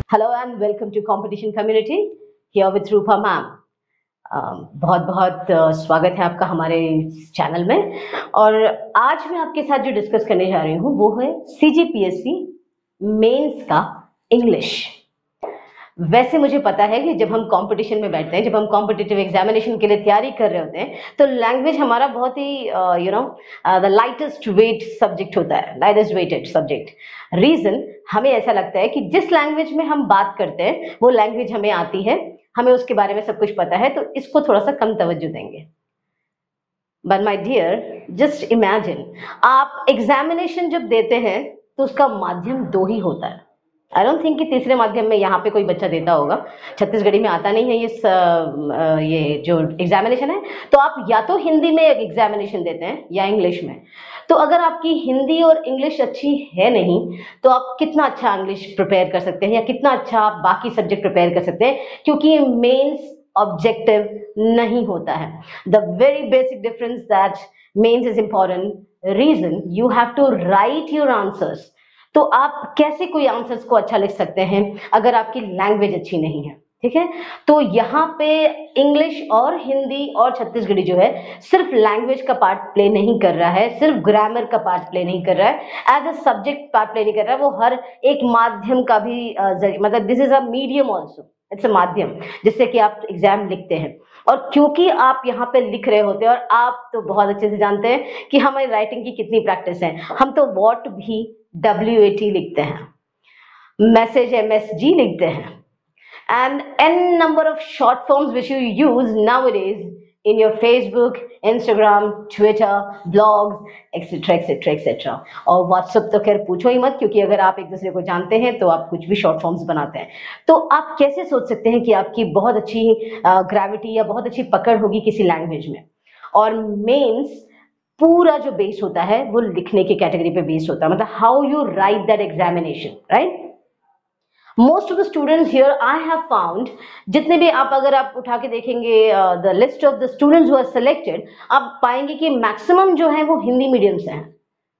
Hello and welcome to Competition Community here with Rupa ma'am. बहुत बहुत स्वागत है आपका हमारे चैनल में। और आज मैं आपके साथ जो डिस्कस करने जा रही हूँ वो है सीजीपीएससी मेंस का इंग्लिश। वैसे मुझे पता है कि जब हम कंपटीशन में बैठते हैं, जब हम कॉम्पिटिटिव एग्जामिनेशन के लिए तैयारी कर रहे होते हैं, तो लैंग्वेज हमारा बहुत ही द लाइटेस्ट वेट सब्जेक्ट होता है, लाइटेस्ट वेटेड सब्जेक्ट। रीजन, हमें ऐसा लगता है कि जिस लैंग्वेज में हम बात करते हैं वो लैंग्वेज हमें आती है, हमें उसके बारे में सब कुछ पता है, तो इसको थोड़ा सा कम तवज्जो देंगे। But my dear, just imagine, आप एग्जामिनेशन जब देते हैं तो उसका माध्यम दो ही होता है। आई डोंट थिंक कि तीसरे माध्यम में यहाँ पे कोई बच्चा देता होगा। छत्तीसगढ़ी में आता नहीं है ये जो एग्जामिनेशन है। तो आप या तो हिंदी में एग्जामिनेशन देते हैं या इंग्लिश में। तो अगर आपकी हिंदी और इंग्लिश अच्छी है नहीं, तो आप कितना अच्छा इंग्लिश प्रिपेयर कर सकते हैं या कितना अच्छा आप बाकी सब्जेक्ट प्रिपेयर कर सकते हैं, क्योंकि मेंस ऑब्जेक्टिव नहीं होता है। The very basic difference that mains is important reason, you have to write your answers. तो आप कैसे कोई आंसर्स को अच्छा लिख सकते हैं अगर आपकी लैंग्वेज अच्छी नहीं है? ठीक है, तो यहाँ पे इंग्लिश और हिंदी और छत्तीसगढ़ी जो है सिर्फ लैंग्वेज का पार्ट प्ले नहीं कर रहा है, सिर्फ ग्रामर का पार्ट प्ले नहीं कर रहा है, as a subject part play नहीं कर रहा है, वो हर एक माध्यम का भी मतलब this is a medium also, it's a माध्यम जिससे कि आप एग्जाम लिखते हैं। और क्योंकि आप यहाँ पे लिख रहे होते हैं, और आप तो बहुत अच्छे से जानते हैं कि हमारी राइटिंग की कितनी प्रैक्टिस है, हम तो वॉट भी WAT लिखते हैं, मैसेज MSG लिखते हैं, and n number of short forms which you use nowadays in your Facebook, Instagram, Twitter, blogs, etc etc etc। और WhatsApp तो खैर पूछो ही मत, क्योंकि अगर आप एक दूसरे को जानते हैं तो आप कुछ भी शॉर्ट फॉर्म्स बनाते हैं। तो आप कैसे सोच सकते हैं कि आपकी बहुत अच्छी ग्रेविटी या बहुत अच्छी पकड़ होगी किसी लैंग्वेज में? और मेंस पूरा जो बेस होता है वो लिखने की कैटेगरी पे बेस होता है, मतलब how you write that examination, right? Most of the students here I have found, जितने भी आप अगर आप उठा के देखेंगे the list of the students who are selected, आप पाएंगे कि मैक्सिमम जो है वो हिंदी मीडियम से हैं।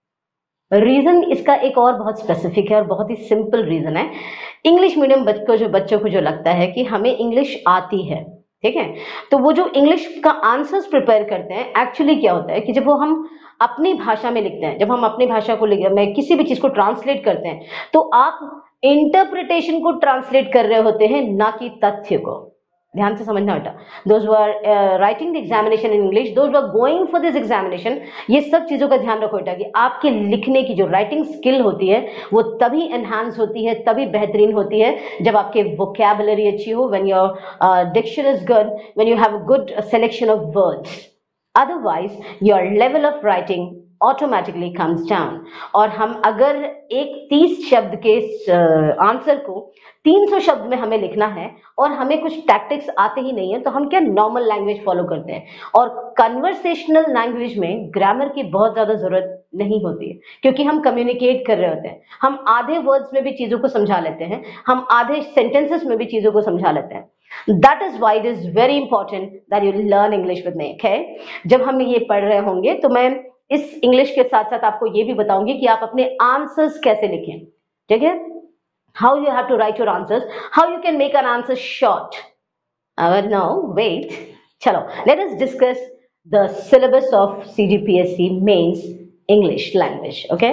रीजन इसका एक और बहुत स्पेसिफिक है और बहुत ही सिंपल रीजन है। इंग्लिश मीडियम बच्चों को जो लगता है कि हमें इंग्लिश आती है, ठीक है, तो वो जो इंग्लिश का आंसर्स प्रिपेयर करते हैं, एक्चुअली क्या होता है कि जब वो हम अपनी भाषा में लिखते हैं, जब हम अपनी भाषा को में किसी भी चीज को ट्रांसलेट करते हैं, तो आप इंटरप्रिटेशन को ट्रांसलेट कर रहे होते हैं, ना कि तथ्य को। ध्यान से समझना बेटा, those who are writing the examination in English, those who are going for this examination, ये सब चीजों का ध्यान रखो बेटा कि आपके लिखने की जो राइटिंग स्किल होती है वो तभी एनहांस होती है, तभी बेहतरीन होती है जब आपके वोकैबुलरी अच्छी हो, when your diction is good, when you have a good selection of words. Otherwise, your level of writing automatically comes down। और हम अगर एक 30 शब्द के आंसर को 300 शब्द में हमें लिखना है और हमें कुछ टैक्टिक्स आते ही नहीं है, तो हम क्या नॉर्मल लैंग्वेज फॉलो करते हैं। और कन्वर्सेशनल लैंग्वेज में ग्रामर की बहुत ज्यादा जरूरत नहीं होती है, क्योंकि हम कम्युनिकेट कर रहे होते हैं, हम आधे वर्ड्स में भी चीजों को समझा लेते हैं, हम आधे सेंटेंसेस में भी चीजों को समझा लेते हैं। That is why it is very important that you learn English with me, okay? जब हम ये पढ़ रहे होंगे तो मैं इस इंग्लिश के साथ साथ आपको ये भी बताऊंगी कि आप अपने आंसर्स कैसे लिखें, ठीक है? How you have to write your answers, how you can make an answer short। No, wait, चलो, let us discuss the syllabus of CGPSC Mains English Language, okay?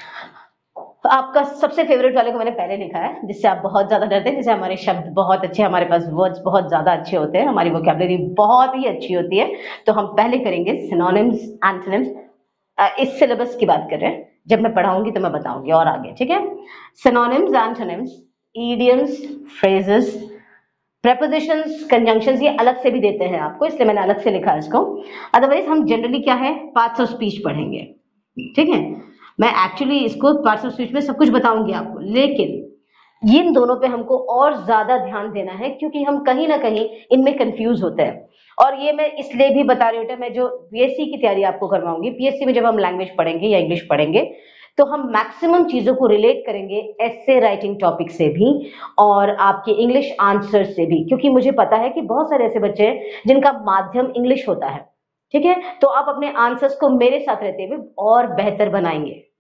तो आपका सबसे फेवरेट वाले को मैंने पहले लिखा है, जिससे आप बहुत ज्यादा डरते हैं, जिससे हमारे शब्द बहुत अच्छे, हमारे पास वर्ड्स बहुत ज्यादा अच्छे होते हैं, हमारी वोकैबुलरी बहुत ही अच्छी होती है। तो हम पहले करेंगे सिनोनिम्स, एंटोनिम्स। इस सिलेबस की बात कर रहे हैं, जब मैं पढ़ाऊंगी तो मैं बताऊंगी और आगे, ठीक है? Synonyms, antonyms, idioms, phrases, prepositions, conjunctions, ये अलग से भी देते हैं आपको, इसलिए मैंने अलग से लिखा है इसको। अदरवाइज हम जनरली क्या है, पार्ट्स ऑफ स्पीच पढ़ेंगे, ठीक है? मैं एक्चुअली इसको पार्ट्स ऑफ स्पीच में सब कुछ बताऊंगी आपको, लेकिन इन दोनों पे हमको और ज्यादा ध्यान देना है, क्योंकि हम कहीं ना कहीं इनमें कंफ्यूज होते हैं। और ये मैं इसलिए भी बता रही हूँ, मैं जो PSC की तैयारी आपको करवाऊंगी, PSC में जब हम लैंग्वेज पढ़ेंगे या इंग्लिश पढ़ेंगे, तो हम मैक्सिमम चीजों को रिलेट करेंगे एस्से राइटिंग टॉपिक से भी और आपके इंग्लिश आंसर से भी, क्योंकि मुझे पता है कि बहुत सारे ऐसे बच्चे हैं जिनका माध्यम इंग्लिश होता है, ठीक है? तो आप अपने आंसर्स को मेरे साथ रहते हुए और बेहतर बनाएंगे,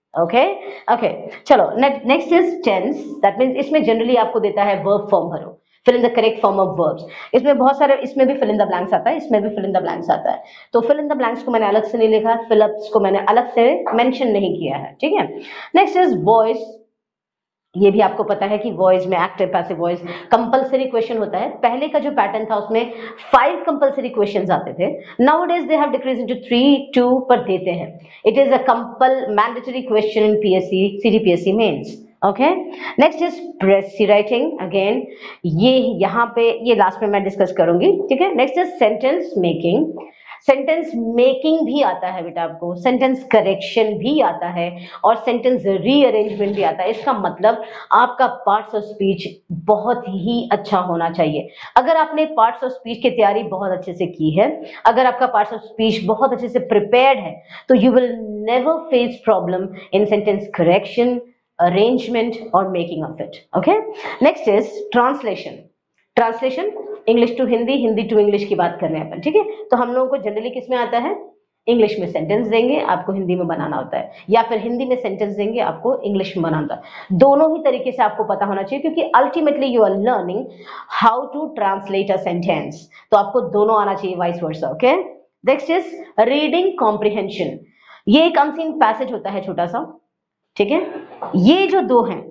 ओके ओके। चलो next is tense. That means इसमें जनरली आपको देता है वर्ब फॉर्म भरो, fill in the correct form of verbs. इसमें बहुत सारे, इसमें भी फिल इन द ब्लैंक्स आता है, इसमें भी फिल इन द ब्लैंक्स आता है। तो फिल इन द ब्लैंक्स को मैंने अलग से नहीं लिखा, फिल अप्स को मैंने अलग से मेंशन नहीं किया है, ठीक है। Next is voice. ये भी आपको पता है कि वॉइस में active passive voice compulsory question होता है। पहले का जो पैटर्न था उसमें 5 कंपलसरी क्वेश्चंस आते थे। Nowadays they have decrease into 3 2 पर देते हैं। It is a compul mandatory question in PSC CGPSC mains. Okay. Next is precis writing. Again ये यहाँ पे ये लास्ट में मैं डिस्कस करूंगी, ठीक है। Next is sentence making. Sentence making भी आता है बेटा आपको, सेंटेंस करेक्शन भी आता है और सेंटेंस रीअरेंजमेंट भी आता है। इसका मतलब आपका पार्ट्स ऑफ स्पीच बहुत ही अच्छा होना चाहिए। अगर आपने पार्ट्स ऑफ स्पीच की तैयारी बहुत अच्छे से की है, अगर आपका पार्ट्स ऑफ स्पीच बहुत अच्छे से प्रिपेयर्ड है, तो you will never face problem in sentence correction, arrangement और making of it. Okay. Next is translation. Translation English to Hindi, Hindi to English की बात कर रहे हैं अपन, ठीक है। तो हम लोगों को जनरली किस में आता है, इंग्लिश में सेंटेंस देंगे, आपको हिंदी में बनाना होता है, या फिर हिंदी में सेंटेंस देंगे, आपको इंग्लिश में बनाना होता है। दोनों ही तरीके से आपको पता होना चाहिए, क्योंकि ultimately you are learning how to translate a sentence. तो आपको दोनों आना चाहिए, vice versa. Okay. Next is reading comprehension. ये एक अनसीन पैसेज होता है छोटा सा, ठीक है। ये जो दो हैं,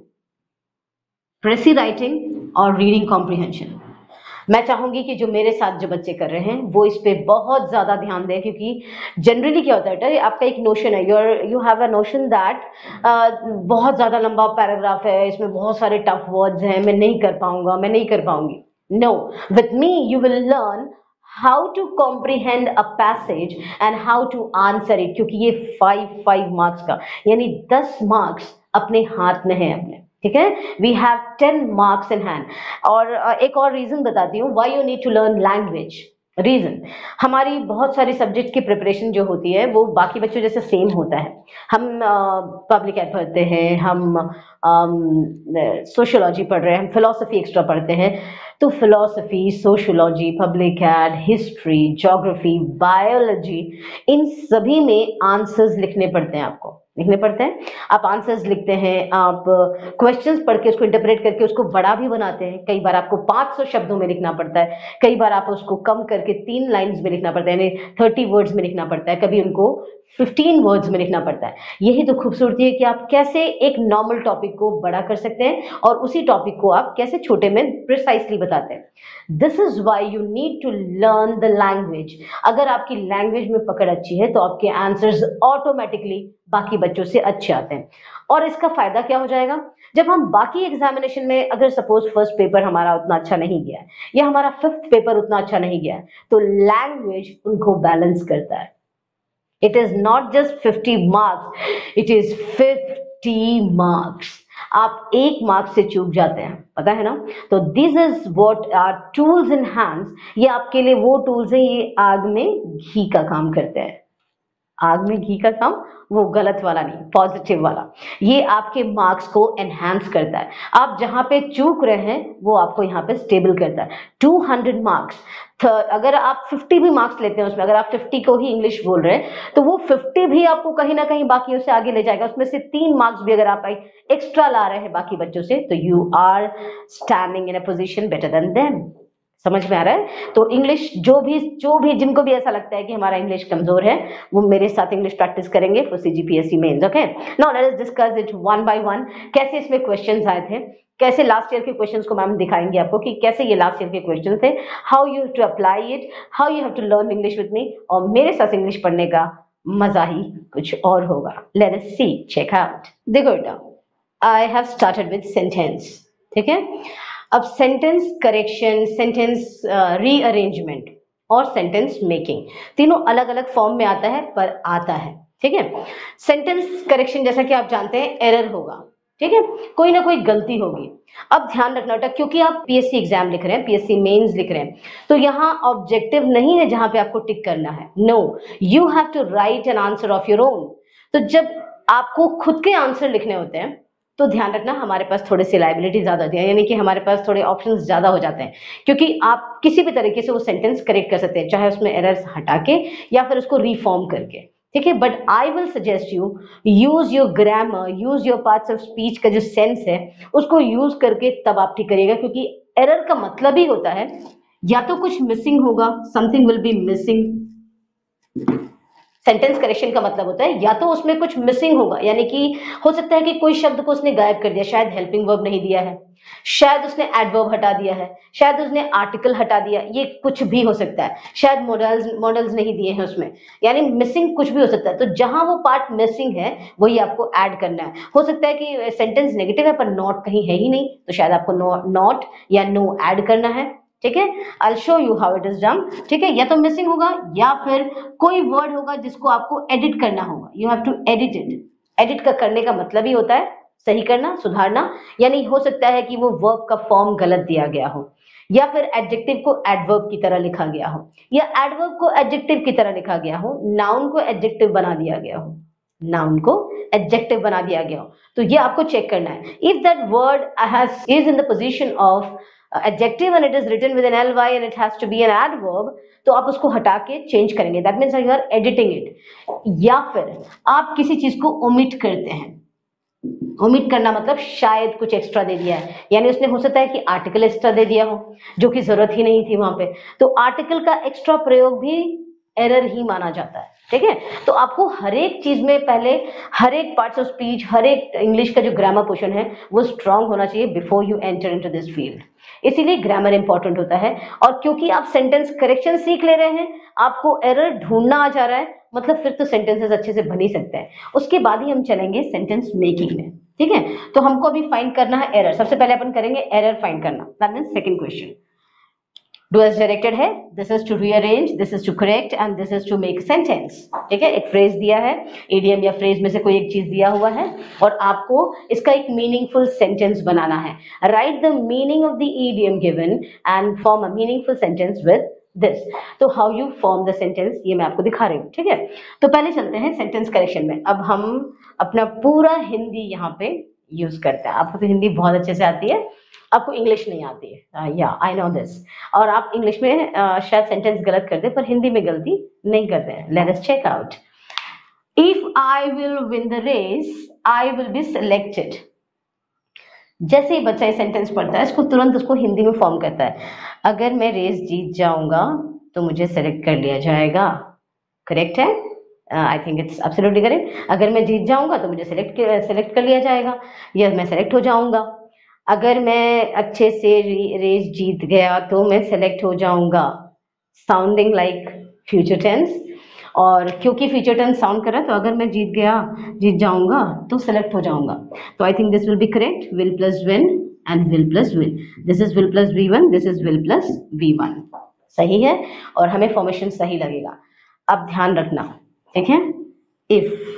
प्रेसी राइटिंग और रीडिंग कॉम्प्रिहेंशन, मैं चाहूंगी कि जो मेरे साथ जो बच्चे कर रहे हैं वो इस पे बहुत ज्यादा ध्यान दें, क्योंकि जनरली क्या होता है, आपका एक नोशन है, you have a notion that बहुत ज्यादा लंबा पैराग्राफ है, इसमें बहुत सारे टफ वर्ड्स हैं, मैं नहीं कर पाऊंगा, मैं नहीं कर पाऊंगी। No, with me you will learn how to comprehend a passage and how to answer it, क्योंकि ये 5 मार्क्स का, यानी 10 मार्क्स अपने हाथ में है अपने, ठीक है। We have 10 marks in hand. और एक और रीजन बताती हूँ why you need to learn language. Reason, हमारी बहुत सारी सब्जेक्ट की प्रिपरेशन जो होती है वो बाकी बच्चों जैसे सेम होता है। हम पब्लिक एड पढ़ते हैं, हम सोशियोलॉजी पढ़ रहे हैं, हम फिलोसफी एक्स्ट्रा पढ़ते हैं। तो philosophy, sociology, public ad, history, geography, biology, इन सभी में आंसर्स लिखने पड़ते हैं, आपको लिखने पड़ते हैं। आप आंसर्स लिखते हैं, आप क्वेश्चंस पढ़ के उसको इंटरप्रेट करके उसको बड़ा भी बनाते हैं। कई बार आपको 500 शब्दों में लिखना पड़ता है, कई बार आप उसको कम करके 3 लाइंस में लिखना पड़ता है, यानी 30 वर्ड्स में लिखना पड़ता है, कभी उनको 15 वर्ड्स में लिखना पड़ता है। यही तो खूबसूरती है कि आप कैसे एक नॉर्मल टॉपिक को बड़ा कर सकते हैं और उसी टॉपिक को आप कैसे छोटे में प्रिसाइसली बताते हैं। This is why you need to learn the language. अगर आपकी लैंग्वेज में पकड़ अच्छी है तो आपके आंसर्स ऑटोमेटिकली बाकी बच्चों से अच्छे आते हैं। और इसका फायदा क्या हो जाएगा, जब हम बाकी एग्जामिनेशन में, अगर सपोज फर्स्ट पेपर हमारा उतना अच्छा नहीं गया है या हमारा 5th पेपर उतना अच्छा नहीं गया है, तो लैंग्वेज उनको बैलेंस करता है। It is not just 50 marks, it is 50 marks. आप 1 मार्क्स से चूक जाते हैं, पता है ना। तो this is what are tools in hands. ये आपके लिए वो टूल्स हैं, ये आग में घी का काम करते हैं। आग में घी का काम, वो गलत वाला नहीं, पॉजिटिव वाला। ये आपके मार्क्स को एनहांस करता है। आप जहां पे चूक रहे हैं वो आपको यहाँ पे स्टेबल करता है। 200 मार्क्स, अगर आप 50 भी मार्क्स लेते हैं उसमें, अगर आप 50 को ही इंग्लिश बोल रहे हैं, तो वो 50 भी आपको कहीं ना कहीं बाकियों से आगे ले जाएगा। उसमें से 3 मार्क्स भी अगर आप एक्स्ट्रा ला रहे हैं बाकी बच्चों से, तो you are standing in a position better than them. समझ में आ रहा है। तो इंग्लिश जो भी जिनको भी ऐसा लगता है कि हमारा इंग्लिश कमजोर है, वो मेरे साथ इंग्लिश प्रैक्टिस करेंगे for CGPSC mains. Okay, now let us discuss it one by one. कैसे इसमें क्वेश्चंस आए थे, कैसे लास्ट ईयर के क्वेश्चंस को मैम दिखाएंगे आपको कि कैसे ये लास्ट ईयर के क्वेश्चन थे, how you have to apply it, how you have to learn English with me. और मेरे साथ इंग्लिश पढ़ने का मजा ही कुछ और होगा। Let us see, check out. देखो बेटा, I have started with sentence, ठीक है। अब सेंटेंस करेक्शन, सेंटेंस रीअरेंजमेंट और सेंटेंस मेकिंग तीनों अलग अलग फॉर्म में आता है, पर आता है, ठीक है। सेंटेंस करेक्शन जैसा कि आप जानते हैं एरर होगा, ठीक है, कोई ना कोई गलती होगी। अब ध्यान रखना बेटा, क्योंकि आप पीएससी एग्जाम लिख रहे हैं, पीएससी मेंस लिख रहे हैं, तो यहाँ ऑब्जेक्टिव नहीं है जहां पे आपको टिक करना है। No, you have to write an answer of your own. तो जब आपको खुद के आंसर लिखने होते हैं तो ध्यान रखना हमारे पास थोड़ी सी लाइबिलिटी ज्यादा होती है, यानी कि हमारे पास थोड़े ऑप्शंस ज्यादा हो जाते हैं, क्योंकि आप किसी भी तरीके से वो सेंटेंस करेक्ट कर सकते हैं, चाहे उसमें एरर्स हटा के या फिर उसको रिफॉर्म करके। ठीक है, but I will suggest you use your grammar, use your parts of speech का जो सेंस है उसको यूज करके तब आप ठीक करिएगा, क्योंकि एरर का मतलब ही होता है या तो कुछ मिसिंग होगा, something will be missing. Sentence correction का मतलब होता है या तो उसमें कुछ मिसिंग होगा, यानी कि हो सकता है कि कोई शब्द को उसने गायब कर दिया, शायद हेल्पिंग वर्ब नहीं दिया है, शायद उसने एडवर्ब हटा दिया है, शायद उसने आर्टिकल हटा दिया, ये कुछ भी हो सकता है, शायद मॉडल्स नहीं दिए हैं उसमें, यानी मिसिंग कुछ भी हो सकता है। तो जहां वो पार्ट मिसिंग है वही आपको ऐड करना है। हो सकता है कि सेंटेंस नेगेटिव है पर नॉट कहीं है ही नहीं, तो शायद आपको नॉट या नो ऐड करना है। ठीक है, I show you how it is done. ठीक है, या तो मिसिंग होगा या फिर कोई वर्ड होगा जिसको आपको एडिट करना होगा, you have to edit it. Edit का करने का मतलब ही होता है सही करना, सुधारना, यानी हो सकता है कि वो वर्ब का फॉर्म गलत दिया गया हो, या फिर एडजेक्टिव को एडवर्ब की तरह लिखा गया हो, या एडवर्ब को एडजेक्टिव की तरह लिखा गया हो, नाउन को एडजेक्टिव बना दिया गया हो, नाउन को एडजेक्टिव बना दिया गया हो। तो ये आपको चेक करना है। If that word has is in the position of adjective and it is written with an ly and it has to be an adverb, तो आप उसको हटा के चेंज करेंगे, that means you are editing it. या फिर आप किसी चीज को ओमिट करते हैं, ओमिट करना मतलब शायद कुछ एक्स्ट्रा दे दिया है, यानी उसने हो सकता है कि आर्टिकल एक्स्ट्रा दे दिया हो जो कि जरूरत ही नहीं थी वहां पे, तो आर्टिकल का एक्स्ट्रा प्रयोग भी एरर ही माना जाता है। ठीक है, तो आपको हर एक चीज में पहले हर एक पार्ट्स ऑफ स्पीच, हर एक इंग्लिश का जो ग्रामर पोर्शन है वो स्ट्रांग होना चाहिए before you enter into this field. इसीलिए ग्रामर इंपॉर्टेंट होता है। और क्योंकि आप सेंटेंस करेक्शन सीख ले रहे हैं, आपको एरर ढूंढना आ जा रहा है, मतलब फिर तो सेंटेंसेस अच्छे से बन ही सकते हैं। उसके बाद ही हम चलेंगे सेंटेंस मेकिंग में। ठीक है, तो हमको अभी फाइंड करना है एरर। सबसे पहले अपन करेंगे एरर फाइंड करना, that means second question. Do as directed है, this is to rearrange, this is to correct and this is to make sentence. ठीक है, एक फ्रेज दिया है, इडियम या फ्रेज में से कोई एक चीज दिया हुआ है और आपको इसका एक मीनिंगफुल सेंटेंस बनाना है। Right the meaning of the idiom given and form a meaningful sentence with this. तो how you form the sentence ये मैं आपको दिखा रही हूँ। ठीक है, तो पहले चलते हैं सेंटेंस करेक्शन में। अब हम अपना पूरा हिंदी यहाँ पे यूज करते हैं। आपको तो हिंदी बहुत अच्छे से आती है, आपको इंग्लिश नहीं आती है, या आई नो दिस। और आप इंग्लिश में शायद सेंटेंस गलत करते हैं पर हिंदी में गलती नहीं करते हैं। Let us check out. If I will win the race I will be selected. जैसे ही बच्चा ये सेंटेंस पढ़ता है इसको तुरंत उसको हिंदी में फॉर्म करता है। अगर मैं रेस जीत जाऊंगा तो मुझे सेलेक्ट कर लिया जाएगा। करेक्ट है, I think it's absolutely correct. अगर मैं जीत जाऊंगा तो मुझे सेलेक्ट कर लिया जाएगा, या मैं सेलेक्ट हो जाऊंगा। अगर मैं अच्छे से रेस जीत गया तो मैं सेलेक्ट हो जाऊंगा। साउंडिंग लाइक फ्यूचर टेंस, और क्योंकि फ्यूचर टेंस साउंड कर रहा है तो अगर मैं जीत जाऊंगा तो सेलेक्ट हो जाऊंगा। तो I think this will be correct. Will plus win and will plus will, this is will plus V1, this is will plus V1। सही है और हमें फॉर्मेशन सही लगेगा। अब ध्यान रखना, ठीक है, इफ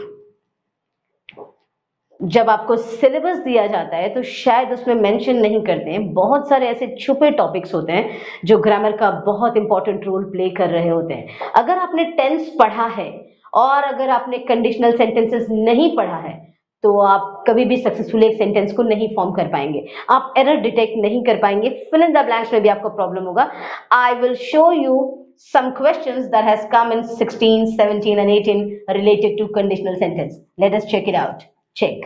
जब आपको सिलेबस दिया जाता है तो शायद उसमें मेंशन नहीं करते हैं, बहुत सारे ऐसे छुपे टॉपिक्स होते हैं जो ग्रामर का बहुत इंपॉर्टेंट रोल प्ले कर रहे होते हैं। अगर आपने टेंस पढ़ा है और अगर आपने कंडीशनल सेंटेंसेस नहीं पढ़ा है तो आप कभी भी सक्सेसफुली एक सेंटेंस को नहीं फॉर्म कर पाएंगे, आप एरर डिटेक्ट नहीं कर पाएंगे, फिल इन द ब्लैंक्स में भी आपको प्रॉब्लम होगा। I will show you some questions that has come in 16, 17 and 18 related to conditional sentence. Let us check it out. Check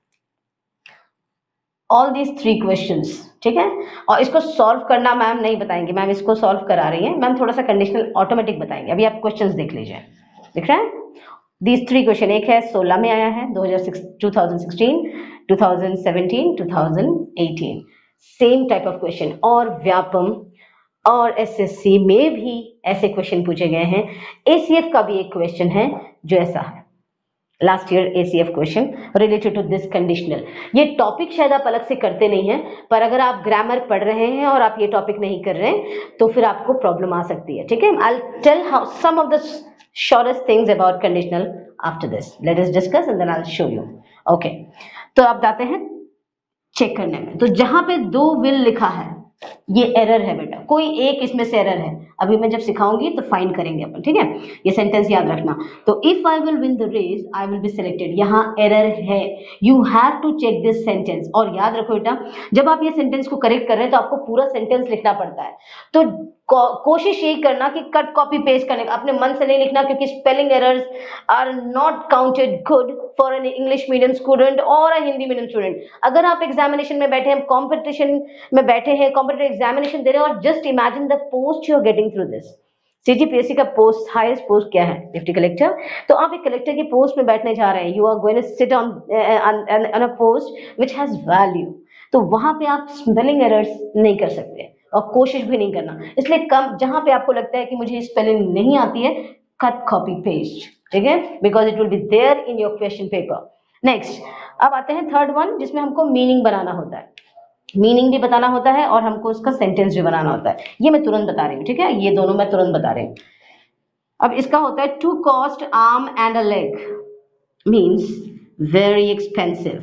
all these 3 questions. ठीक है, और इसको सॉल्व करना मैम नहीं बताएंगे, मैम इसको सॉल्व करा रही है, मैम थोड़ा सा कंडीशनल ऑटोमेटिक बताएंगे। अभी आप क्वेश्चंस देख लीजिए, दिख रहा है? These 3 क्वेश्चन, एक है 16 में आया है 2016, 2017, 2018, सेम टाइप ऑफ क्वेश्चन। और व्यापम और एसएससी में भी ऐसे क्वेश्चन पूछे गए हैं। एसीएफ का भी एक क्वेश्चन है जो ऐसा है, last year ACF question related to this conditional. ये टॉपिक शायद आप अलग से करते नहीं हैं, पर अगर आप ग्रामर पढ़ रहे हैं और आप ये टॉपिक नहीं कर रहे हैं तो फिर आपको प्रॉब्लम आ सकती है। ठीक है, I will tell how some of the shortest things about conditional after this. Let us discuss and then I will show you. Okay, तो अब जाते हैं चेक करने में। तो जहां पे 2 विल लिखा है ये एरर है बेटा, कोई एक इसमें से एरर है। अभी मैं जब सिखाऊंगी तो फाइंड करेंगे अपन, ठीक है? ये सेंटेंस याद रखना। तो if I will win the race I will be selected, यहाँ एरर है, you have to check this sentence. और याद रखो बेटा, जब आप ये सेंटेंस को करेक्ट कर रहे हैं तो आपको पूरा सेंटेंस लिखना पड़ता है। तो कोशिश यही करना कि कट कॉपी पेस्ट करने का, अपने मन से नहीं लिखना, क्योंकि spelling errors are not counted good for an English medium student और अ हिंदी मीडियम स्टूडेंट। अगर आप एग्जामिनेशन में बैठे हैं, कॉम्पिटिशन में बैठे हैं, कॉम्पिटिटिव एग्जामिनेशन दे रहे हैं, और just imagine the post you are getting through this. CGPSC का पोस्ट, हाईएस्ट पोस्ट क्या है? Deputy collector. तो आप एक कलेक्टर की पोस्ट में बैठने जा रहे हैं, you are going to sit on a post which has value. तो वहां पे आप स्पेलिंग एरर्स नहीं कर सकते और कोशिश भी नहीं करना। इसलिए कम, जहां पे आपको लगता है कि मुझे स्पेलिंग नहीं आती है, कट कॉपी पेस्ट, ठीक है, because it will be there in your question paper. Next, अब आते हैं थर्ड वन, जिसमें हमको मीनिंग बनाना होता है। मीनिंग भी बताना होता है और हमको उसका सेंटेंस भी बनाना होता है। ये मैं तुरंत बता रही हूँ, ठीक है, ये दोनों मैं तुरंत बता रही हूँ। अब इसका होता है to cost arm and a leg means very expensive.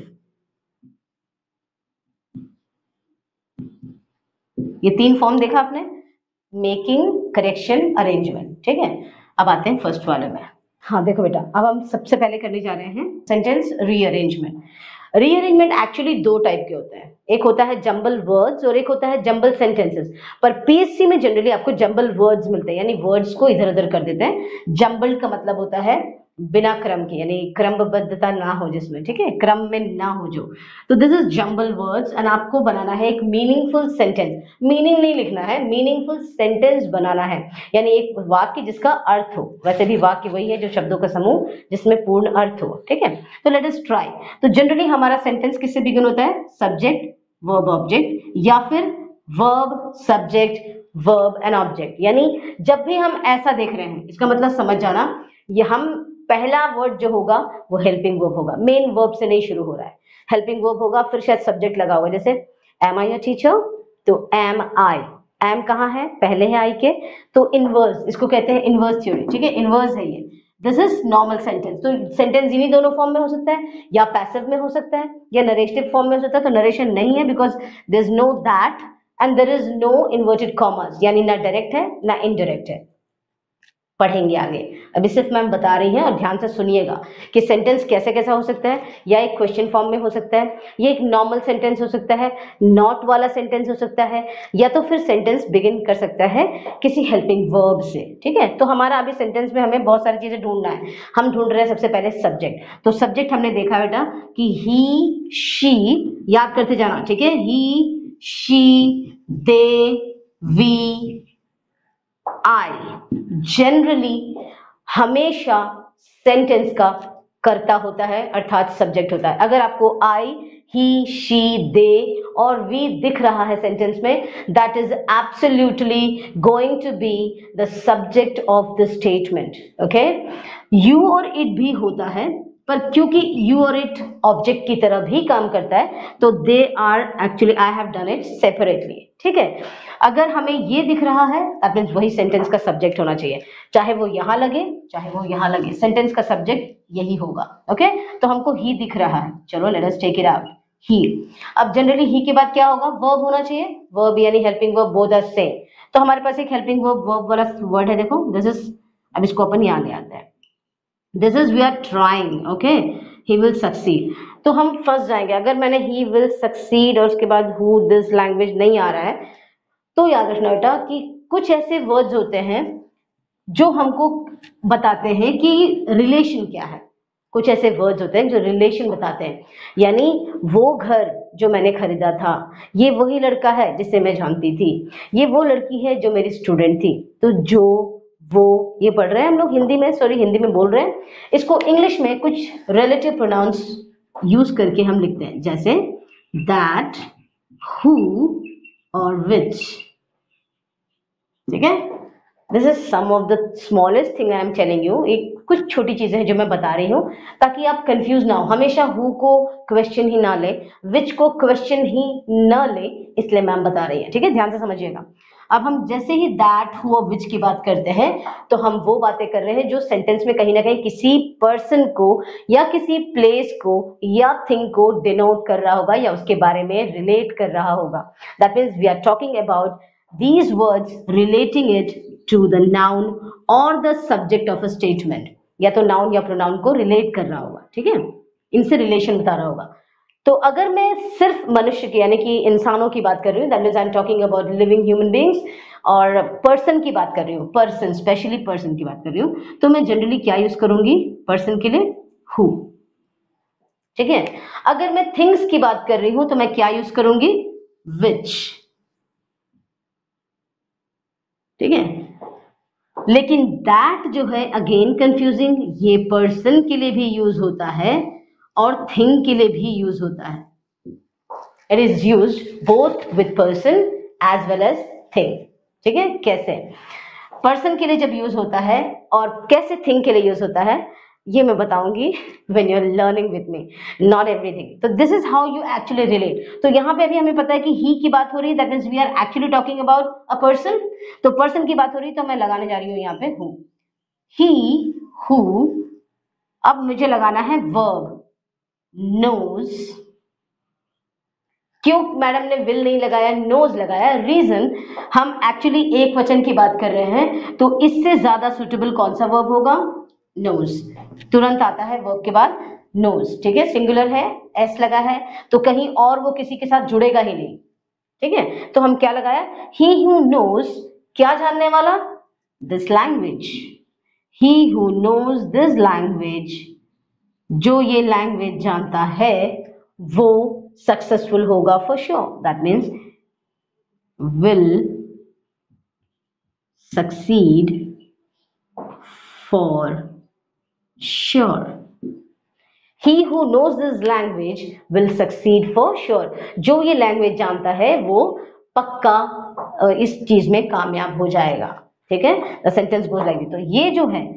ये तीन फॉर्म देखा आपने, मेकिंग, करेक्शन, अरेंजमेंट, ठीक है। अब आते हैं फर्स्ट वाले में। हाँ देखो बेटा, अब हम सबसे पहले करने जा रहे हैं सेंटेंस रीअरेंजमेंट। रीअरेंजमेंट एक्चुअली दो टाइप के होते हैं, एक होता है जंबल वर्ड्स और एक होता है जंबल सेंटेंसेस। पर पीएससी में जनरली आपको जंबल वर्ड्स मिलते हैं, यानी वर्ड्स को इधर उधर कर देते हैं। जंबल का मतलब होता है बिना क्रम के, यानी क्रमबद्धता ना हो जिसमें, ठीक है, क्रम में ना हो जो। तो this is jumble words and आपको बनाना है एक मीनिंगफुल सेंटेंस। मीनिंग नहीं लिखना है, मीनिंगफुल सेंटेंस बनाना है, यानी एक वाक्य जिसका अर्थ हो। वैसे भी वाक्य वही है जो शब्दों का समूह जिसमें पूर्ण अर्थ हो, ठीक है। तो लेट अस ट्राई। तो जनरली हमारा सेंटेंस किससे बिगिन होता है? सब्जेक्ट, वर्ब, ऑब्जेक्ट, या फिर verb, subject, verb and object. यानी जब भी हम ऐसा देख रहे हैं, इसका मतलब समझ जाना, ये हम पहला वर्ड जो होगा वो हेल्पिंग वर्ब होगा, मेन वर्ब से नहीं शुरू हो रहा है, हेल्पिंग वर्ब होगा, फिर शायद सब्जेक्ट लगा होगा। जैसे एम आई अ टीचर, तो एम आई, एम कहाँ है? पहले है आई के, तो इनवर्स, इसको कहते हैं इनवर्स थ्योरी, ठीक है, इनवर्स है ये। This is normal sentence. तो सेंटेंस इन्हीं दोनों फॉर्म में हो सकता है, या पैसिव में हो सकता है या नरेटिव फॉर्म में हो सकता है। तो नरेशन नहीं है because there is no that and there is no inverted commas, यानी ना डायरेक्ट है ना इनडायरेक्ट है। पढ़ेंगे आगे, अभी सिर्फ मैम बता रही हैं और ध्यान से सुनिएगा कि सेंटेंस कैसे कैसा हो सकता है। या एक क्वेश्चन फॉर्म में हो सकता है, ये एक नॉर्मल सेंटेंस हो सकता है, नॉट वाला सेंटेंस हो सकता है, या तो फिर सेंटेंस बिगिन कर सकता है किसी हेल्पिंग वर्ब से, ठीक है। तो हमारा अभी सेंटेंस में हमें बहुत सारी चीजें ढूंढना है। हम ढूंढ रहे हैं सबसे पहले सब्जेक्ट। तो सब्जेक्ट हमने देखा बेटा कि ही, शी, याद करते जाना, ठीक है, he, she, they, we, I generally हमेशा सेंटेंस का कर्ता होता है, अर्थात सब्जेक्ट होता है। अगर आपको आई, ही, शी, दे और वी दिख रहा है सेंटेंस में, that is absolutely going to be the subject of the statement, okay. You और इट भी होता है, पर क्योंकि यू और इट ऑब्जेक्ट की तरह भी काम करता है, तो they are actually, I have done it separately, ठीक है। अगर हमें ये दिख रहा है, दैट मीन्स वही सेंटेंस का सब्जेक्ट होना चाहिए, चाहे वो यहां लगे चाहे वो यहां लगे, सेंटेंस का सब्जेक्ट यही होगा, ओके। तो हमको ही दिख रहा है, चलो let us take it out, he. अब जनरली ही के बाद क्या होगा? वर्ब होना चाहिए, वर्ब यानी helping verb, both are same. तो हमारे पास एक हेल्पिंग वर्ब वाला वर्ड है, देखो, दिस इज, अब इसको अपन यहाँ ले आते हैं, this is we are trying, okay, he will succeed. तो हम फंस जाएंगे अगर मैंने ही विल सक्सीड और उसके बाद हु दिस लैंग्वेज नहीं आ रहा है। तो याद रखना बेटा कि कुछ ऐसे वर्ड्स होते हैं जो हमको बताते हैं कि रिलेशन क्या है। कुछ ऐसे वर्ड्स होते हैं जो रिलेशन बताते हैं, यानी वो घर जो मैंने खरीदा था, ये वही लड़का है जिसे मैं जानती थी, ये वो लड़की है जो मेरी स्टूडेंट थी। तो जो, वो, ये पढ़ रहे हैं हम लोग हिंदी में, सॉरी हिंदी में बोल रहे हैं, इसको इंग्लिश में कुछ रिलेटिव प्रोनाउंस यूज करके हम लिखते हैं, जैसे दैट, हु और विच, ठीक है। This is some of the smallest thing I am telling you. एक कुछ छोटी चीजें हैं जो मैं बता रही हूँ ताकि आप कंफ्यूज ना हो, हमेशा हु को क्वेश्चन ही ना ले, विच को क्वेश्चन ही ना ले, इसलिए मैम बता रही है, ठीक है, ध्यान से समझिएगा। अब हम जैसे ही दैट, हु और विच की बात करते हैं, तो हम वो बातें कर रहे हैं जो सेंटेंस में कहीं ना कहीं किसी पर्सन को या किसी प्लेस को या थिंग को डिनोट कर रहा होगा या उसके बारे में रिलेट कर रहा होगा। That means we are talking about these words relating it to the noun or the subject of a statement, या तो नाउन या प्रोनाउन को रिलेट कर रहा होगा, ठीक है, इनसे रिलेशन बता रहा होगा। तो अगर मैं सिर्फ मनुष्य की यानी कि इंसानों की बात कर रही हूँ, that means I am talking about living human beings, और पर्सन की बात कर रही हूँ, पर्सन, स्पेशली पर्सन की बात कर रही हूँ, तो मैं जनरली क्या यूज करूंगी पर्सन के लिए? हु। ठीक है। अगर मैं थिंग्स की बात कर रही हूं तो मैं क्या यूज करूंगी? विच। ठीक है। लेकिन दैट जो है अगेन कंफ्यूजिंग, ये पर्सन के लिए भी यूज होता है और थिंग के लिए भी यूज होता है। It is use both with person as well as thing. ठीक है। कैसे पर्सन के लिए जब यूज होता है और कैसे थिंग के लिए यूज होता है, ये मैं बताऊंगी when you are learning with me, not everything. तो this is how you actually relate. तो यहाँ पे अभी हमें पता है कि ही की बात हो रही है, that means we are actually talking about a person. तो पर्सन की बात हो रही है तो मैं लगाने जा रही हूँ यहाँ पे हु, ही, हु। अब मुझे लगाना है वर्ब, नोज। क्यों मैडम ने विल नहीं लगाया, नोज लगाया? रीजन, हम एक्चुअली एक वचन की बात कर रहे हैं, तो इससे ज्यादा सुटेबल कौन सा वर्ब होगा? नोज। तुरंत आता है वर्ब के बाद नोज। ठीक है। सिंगुलर है, एस लगा है, तो कहीं और वो किसी के साथ जुड़ेगा ही नहीं। ठीक है। तो हम क्या लगाया? ही हु नोज, क्या जानने वाला? This language. He who knows this language, जो ये लैंग्वेज जानता है वो सक्सेसफुल होगा for sure. That means will succeed for sure. He who knows this language will succeed for sure. जो ये लैंग्वेज जानता है वो पक्का इस चीज में कामयाब हो जाएगा। ठीक है। The sentence goes like this. तो ये जो है,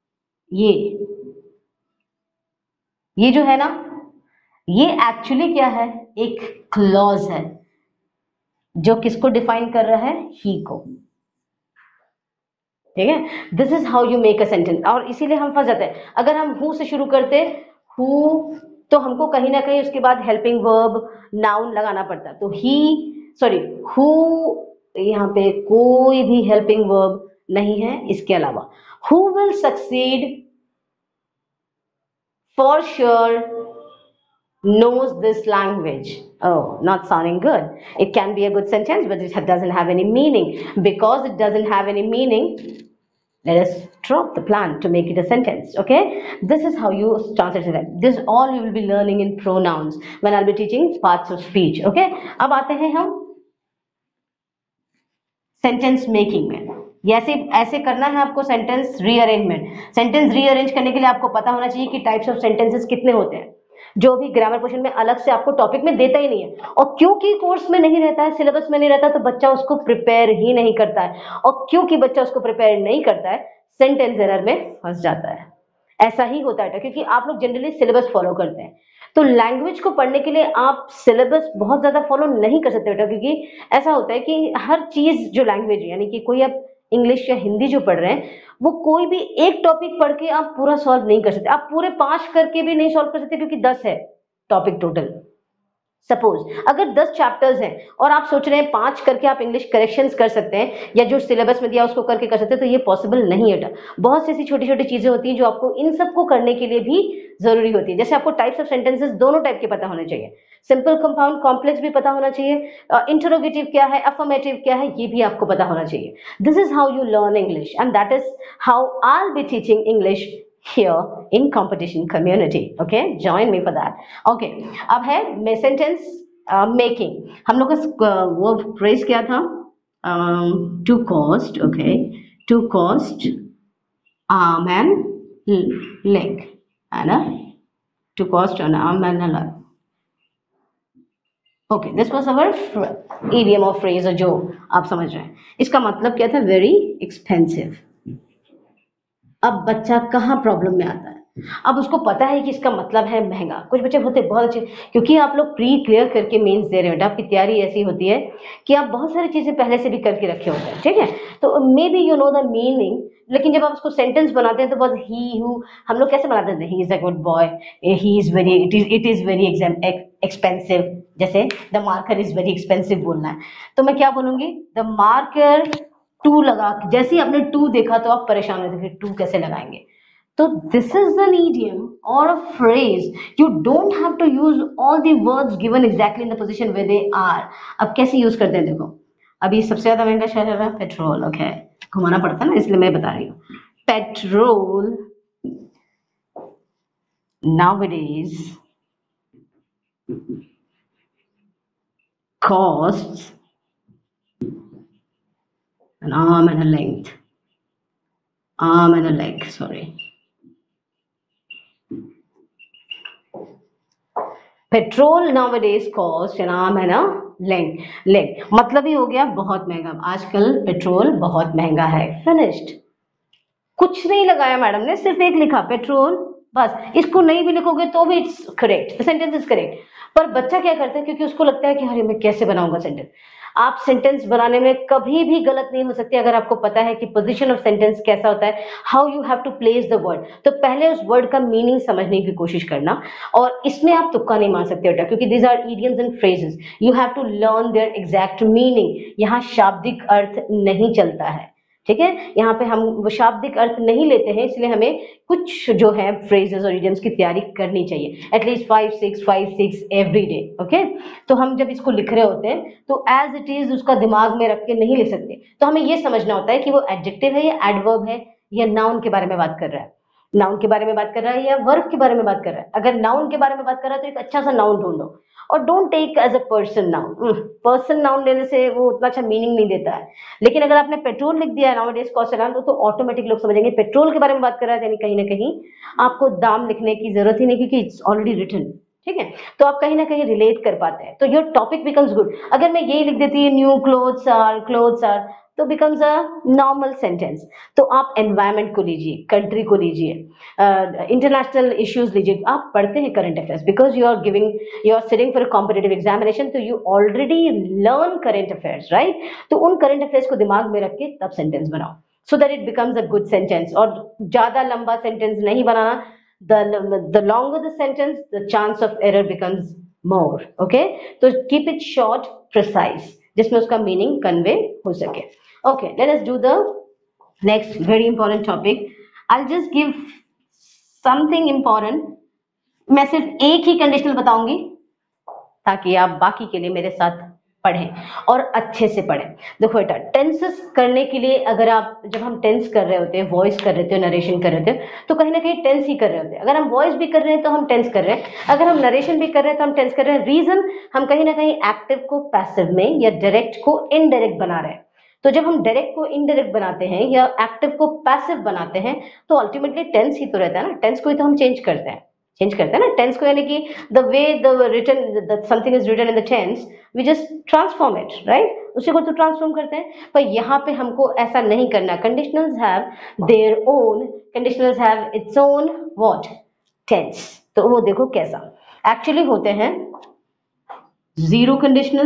ये जो है ना, ये एक्चुअली क्या है? एक क्लॉज है जो किसको डिफाइन कर रहा है? ही को। ठीक है। This is how you make a sentence. और इसीलिए हम फंस जाते हैं। अगर हम हु से शुरू करते, हु, तो हमको कहीं ना कहीं उसके बाद हेल्पिंग वर्ब, नाउन लगाना पड़ता है। तो ही, सॉरी, हु, यहाँ पे कोई भी हेल्पिंग वर्ब नहीं है इसके अलावा। Who will succeed for sure knows this language. Oh, not sounding good. It can be a good sentence, but it doesn't have any meaning. Because it doesn't have any meaning, let us drop the plan to make it a sentence. Okay. This is how you translate it. This all you will be learning in pronouns when I'll be teaching parts of speech. Okay. अब आते हैं हम sentence making में। ऐसे ऐसे करना है आपको सेंटेंस रीअरेंजमेंट। सेंटेंस रीअरेंज करने के लिए आपको पता होना चाहिए कि टाइप्स ऑफ सेंटेंसेस कितने होते हैं, जो भी ग्रामर पोर्शन में अलग से आपको टॉपिक में देता ही नहीं है। और क्योंकि कोर्स में नहीं रहता है, सिलेबस में नहीं रहता, तो बच्चा उसको प्रिपेयर ही नहीं करता है। और क्योंकि बच्चा उसको प्रिपेयर नहीं करता है, सेंटेंस एरर में फंस जाता है। ऐसा ही होता है क्योंकि आप लोग जनरली सिलेबस फॉलो करते हैं। तो लैंग्वेज को पढ़ने के लिए आप सिलेबस बहुत ज्यादा फॉलो नहीं कर सकते बेटा, क्योंकि ऐसा होता है कि हर चीज जो लैंग्वेज है, यानी कि कोई आप इंग्लिश या हिंदी जो पढ़ रहे हैं, वो कोई भी एक टॉपिक पढ़ के आप पूरा सॉल्व नहीं कर सकते। आप पूरे 5 करके भी नहीं सॉल्व कर सकते, क्योंकि 10 है टॉपिक टोटल। सपोज अगर 10 चैप्टर्स हैं और आप सोच रहे हैं 5 करके आप इंग्लिश करेक्शंस कर सकते हैं या जो सिलेबस में दिया उसको करके कर सकते हैं, तो ये पॉसिबल नहीं है। बहुत सी ऐसी छोटी छोटी चीजें होती हैं जो आपको इन सबको करने के लिए भी जरूरी होती है। जैसे आपको टाइप्स ऑफ सेंटेंसेस दोनों टाइप के पता होने चाहिए, सिंपल, कंपाउंड, कॉम्प्लेक्स भी पता होना चाहिए, इंटरोगेटिव क्या है, अफर्मेटिव क्या है, ये भी आपको पता होना चाहिए। This is how you learn English and that is how I will be teaching English here in competition community. Okay, join me for that. Okay, अब है sentence making. हम लोग का वो phrase क्या था? To cost. Okay, to cost arm and leg, है ना? To cost an arm and a leg. Okay, this was our idiom or phrase, जो आप समझ रहे हैं। इसका मतलब क्या था? Very expensive. अब बच्चा कहाँ प्रॉब्लम में आता है? अब उसको पता है कि इसका मतलब है महंगा। कुछ बच्चे होते हैं बहुत अच्छे, क्योंकि आप लोग प्री क्लियर करके मेंस दे रहे हो, आपकी तैयारी ऐसी होती है कि आप बहुत सारी चीजें पहले से भी करके रखे होते हैं। ठीक है। तो maybe you know the meaning, लेकिन जब आप उसको सेंटेंस बनाते हैं तो बहुत ही हु, हम लोग कैसे बनाते हैं? He is a good boy, he is very, it is very expensive. जैसे the marker is very expensive बोलना है, तो मैं क्या बोलूंगी? द मार्कर टू लगा, जैसे ही आपने टू देखा तो आप परेशान हो थे, टू कैसे लगाएंगे? तो दिस इज एन idiom और a phrase. You don't have to use all the words given exactly in the position where they are. अब कैसे यूज करते हैं देखो, अभी सबसे ज्यादा महंगा शहर है पेट्रोल। ओके, घुमाना पड़ता है ना, इसलिए मैं बता रही हूँ। Petrol nowadays costs an arm and a length, arm and a leg, sorry. Petrol nowadays cost an arm and a leg मतलब ही हो गया बहुत महंगा। आजकल पेट्रोल बहुत महंगा है। फिनिश्ड। कुछ नहीं लगाया मैडम ने, सिर्फ एक लिखा पेट्रोल, बस। इसको नहीं भी लिखोगे तो भी it's correct, sentence is correct. पर बच्चा क्या करता है, क्योंकि उसको लगता है कि अरे मैं कैसे बनाऊंगा सेंटेंस। आप सेंटेंस बनाने में कभी भी गलत नहीं हो सकते अगर आपको पता है कि पोजीशन ऑफ सेंटेंस कैसा होता है, how you have to place the word. तो पहले उस वर्ड का मीनिंग समझने की कोशिश करना, और इसमें आप तुक्का नहीं मार सकते बेटा, क्योंकि these are idioms and phrases, you have to learn their exact meaning. यहाँ शाब्दिक अर्थ नहीं चलता है, ठीक है। यहाँ पे हम वो शाब्दिक अर्थ नहीं लेते हैं, इसलिए हमें कुछ जो है फ्रेजेस और इडियम्स की तैयारी करनी चाहिए, एटलीस्ट 5-6 एवरी डे। ओके, तो हम जब इसको लिख रहे होते हैं तो एज इट इज उसका दिमाग में रख के नहीं लिख सकते। तो हमें ये समझना होता है कि वो एडजेक्टिव है या एडवर्ब है या नाउन के बारे में बात कर रहा है, नाउन के बारे में बात कर रहा है या वर्ब के बारे में बात कर रहा है। अगर नाउन के बारे में बात कर रहा है तो एक अच्छा सा नाउन ढूंढो, और don't take as a person noun. Person noun लेने से वो उतना अच्छा मीनिंग नहीं देता है। लेकिन अगर आपने पेट्रोल लिख दिया नाउअडेज कॉस्ट एन आर्म, तो ऑटोमेटिक लोग समझेंगे पेट्रोल के बारे में बात कर रहा है, यानी कहीं ना कहीं आपको दाम लिखने की जरूरत ही नहीं, क्योंकि इट्स ऑलरेडी रिटन। ठीक है, तो आप कहीं ना कहीं रिलेट कर पाते हैं, तो योर टॉपिक बिकम्स गुड। अगर मैं यही लिख देती न्यू क्लोथ्स आर, तो बिकम्स अ नॉर्मल सेंटेंस। तो आप एनवायरमेंट को लीजिए, कंट्री को लीजिए, इंटरनेशनल इश्यूज लीजिए। आप पढ़ते हैं current affairs because you are sitting for a competitive examination, तो you already learn current affairs, right. तो उन करंट अफेयर्स को दिमाग में रख के तब सेंटेंस बनाओ, so that it becomes a good sentence. और ज्यादा लंबा सेंटेंस नहीं बनाना। the longer the sentence, the chance of error becomes more. Okay, तो keep it short, precise, जिसमें उसका मीनिंग कन्वे हो सके। Okay, let us do the next very important topic. I'll just give something important. मैं सिर्फ एक ही conditional बताऊंगी ताकि आप बाकी के लिए मेरे साथ पढ़ें और अच्छे से पढ़ें। देखो बेटा, टेंसेस करने के लिए अगर आप, जब हम टेंस कर रहे होते हैं, वॉइस कर रहे होते हैं, नरेशन कर रहे होते हैं, तो कहीं ना कहीं टेंस ही कर रहे होते हैं। अगर हम वॉइस भी कर रहे हैं तो हम टेंस कर रहे हैं, अगर हम नरेशन भी कर रहे हैं तो हम टेंस कर रहे हैं। रीजन, हम कहीं ना कहीं एक्टिव को पैसिव में या डायरेक्ट को इनडायरेक्ट बना रहे हैं। तो जब हम डायरेक्ट को इनडायरेक्ट बनाते हैं या एक्टिव को पैसिव बनाते हैं, तो अल्टीमेटली टेंस ही तो रहता है ना। टेंस को ही तो हम चेंज करते हैं ना टेंस को, यानी कि the way the written something is written in the tense, we just transform it, right. उसी को तो ट्रांसफॉर्म करते हैं, पर यहाँ पे हमको ऐसा नहीं करना। Conditionals have their own, conditionals have its own what, tense. तो वो देखो कैसा एक्चुअली होते हैं। Zero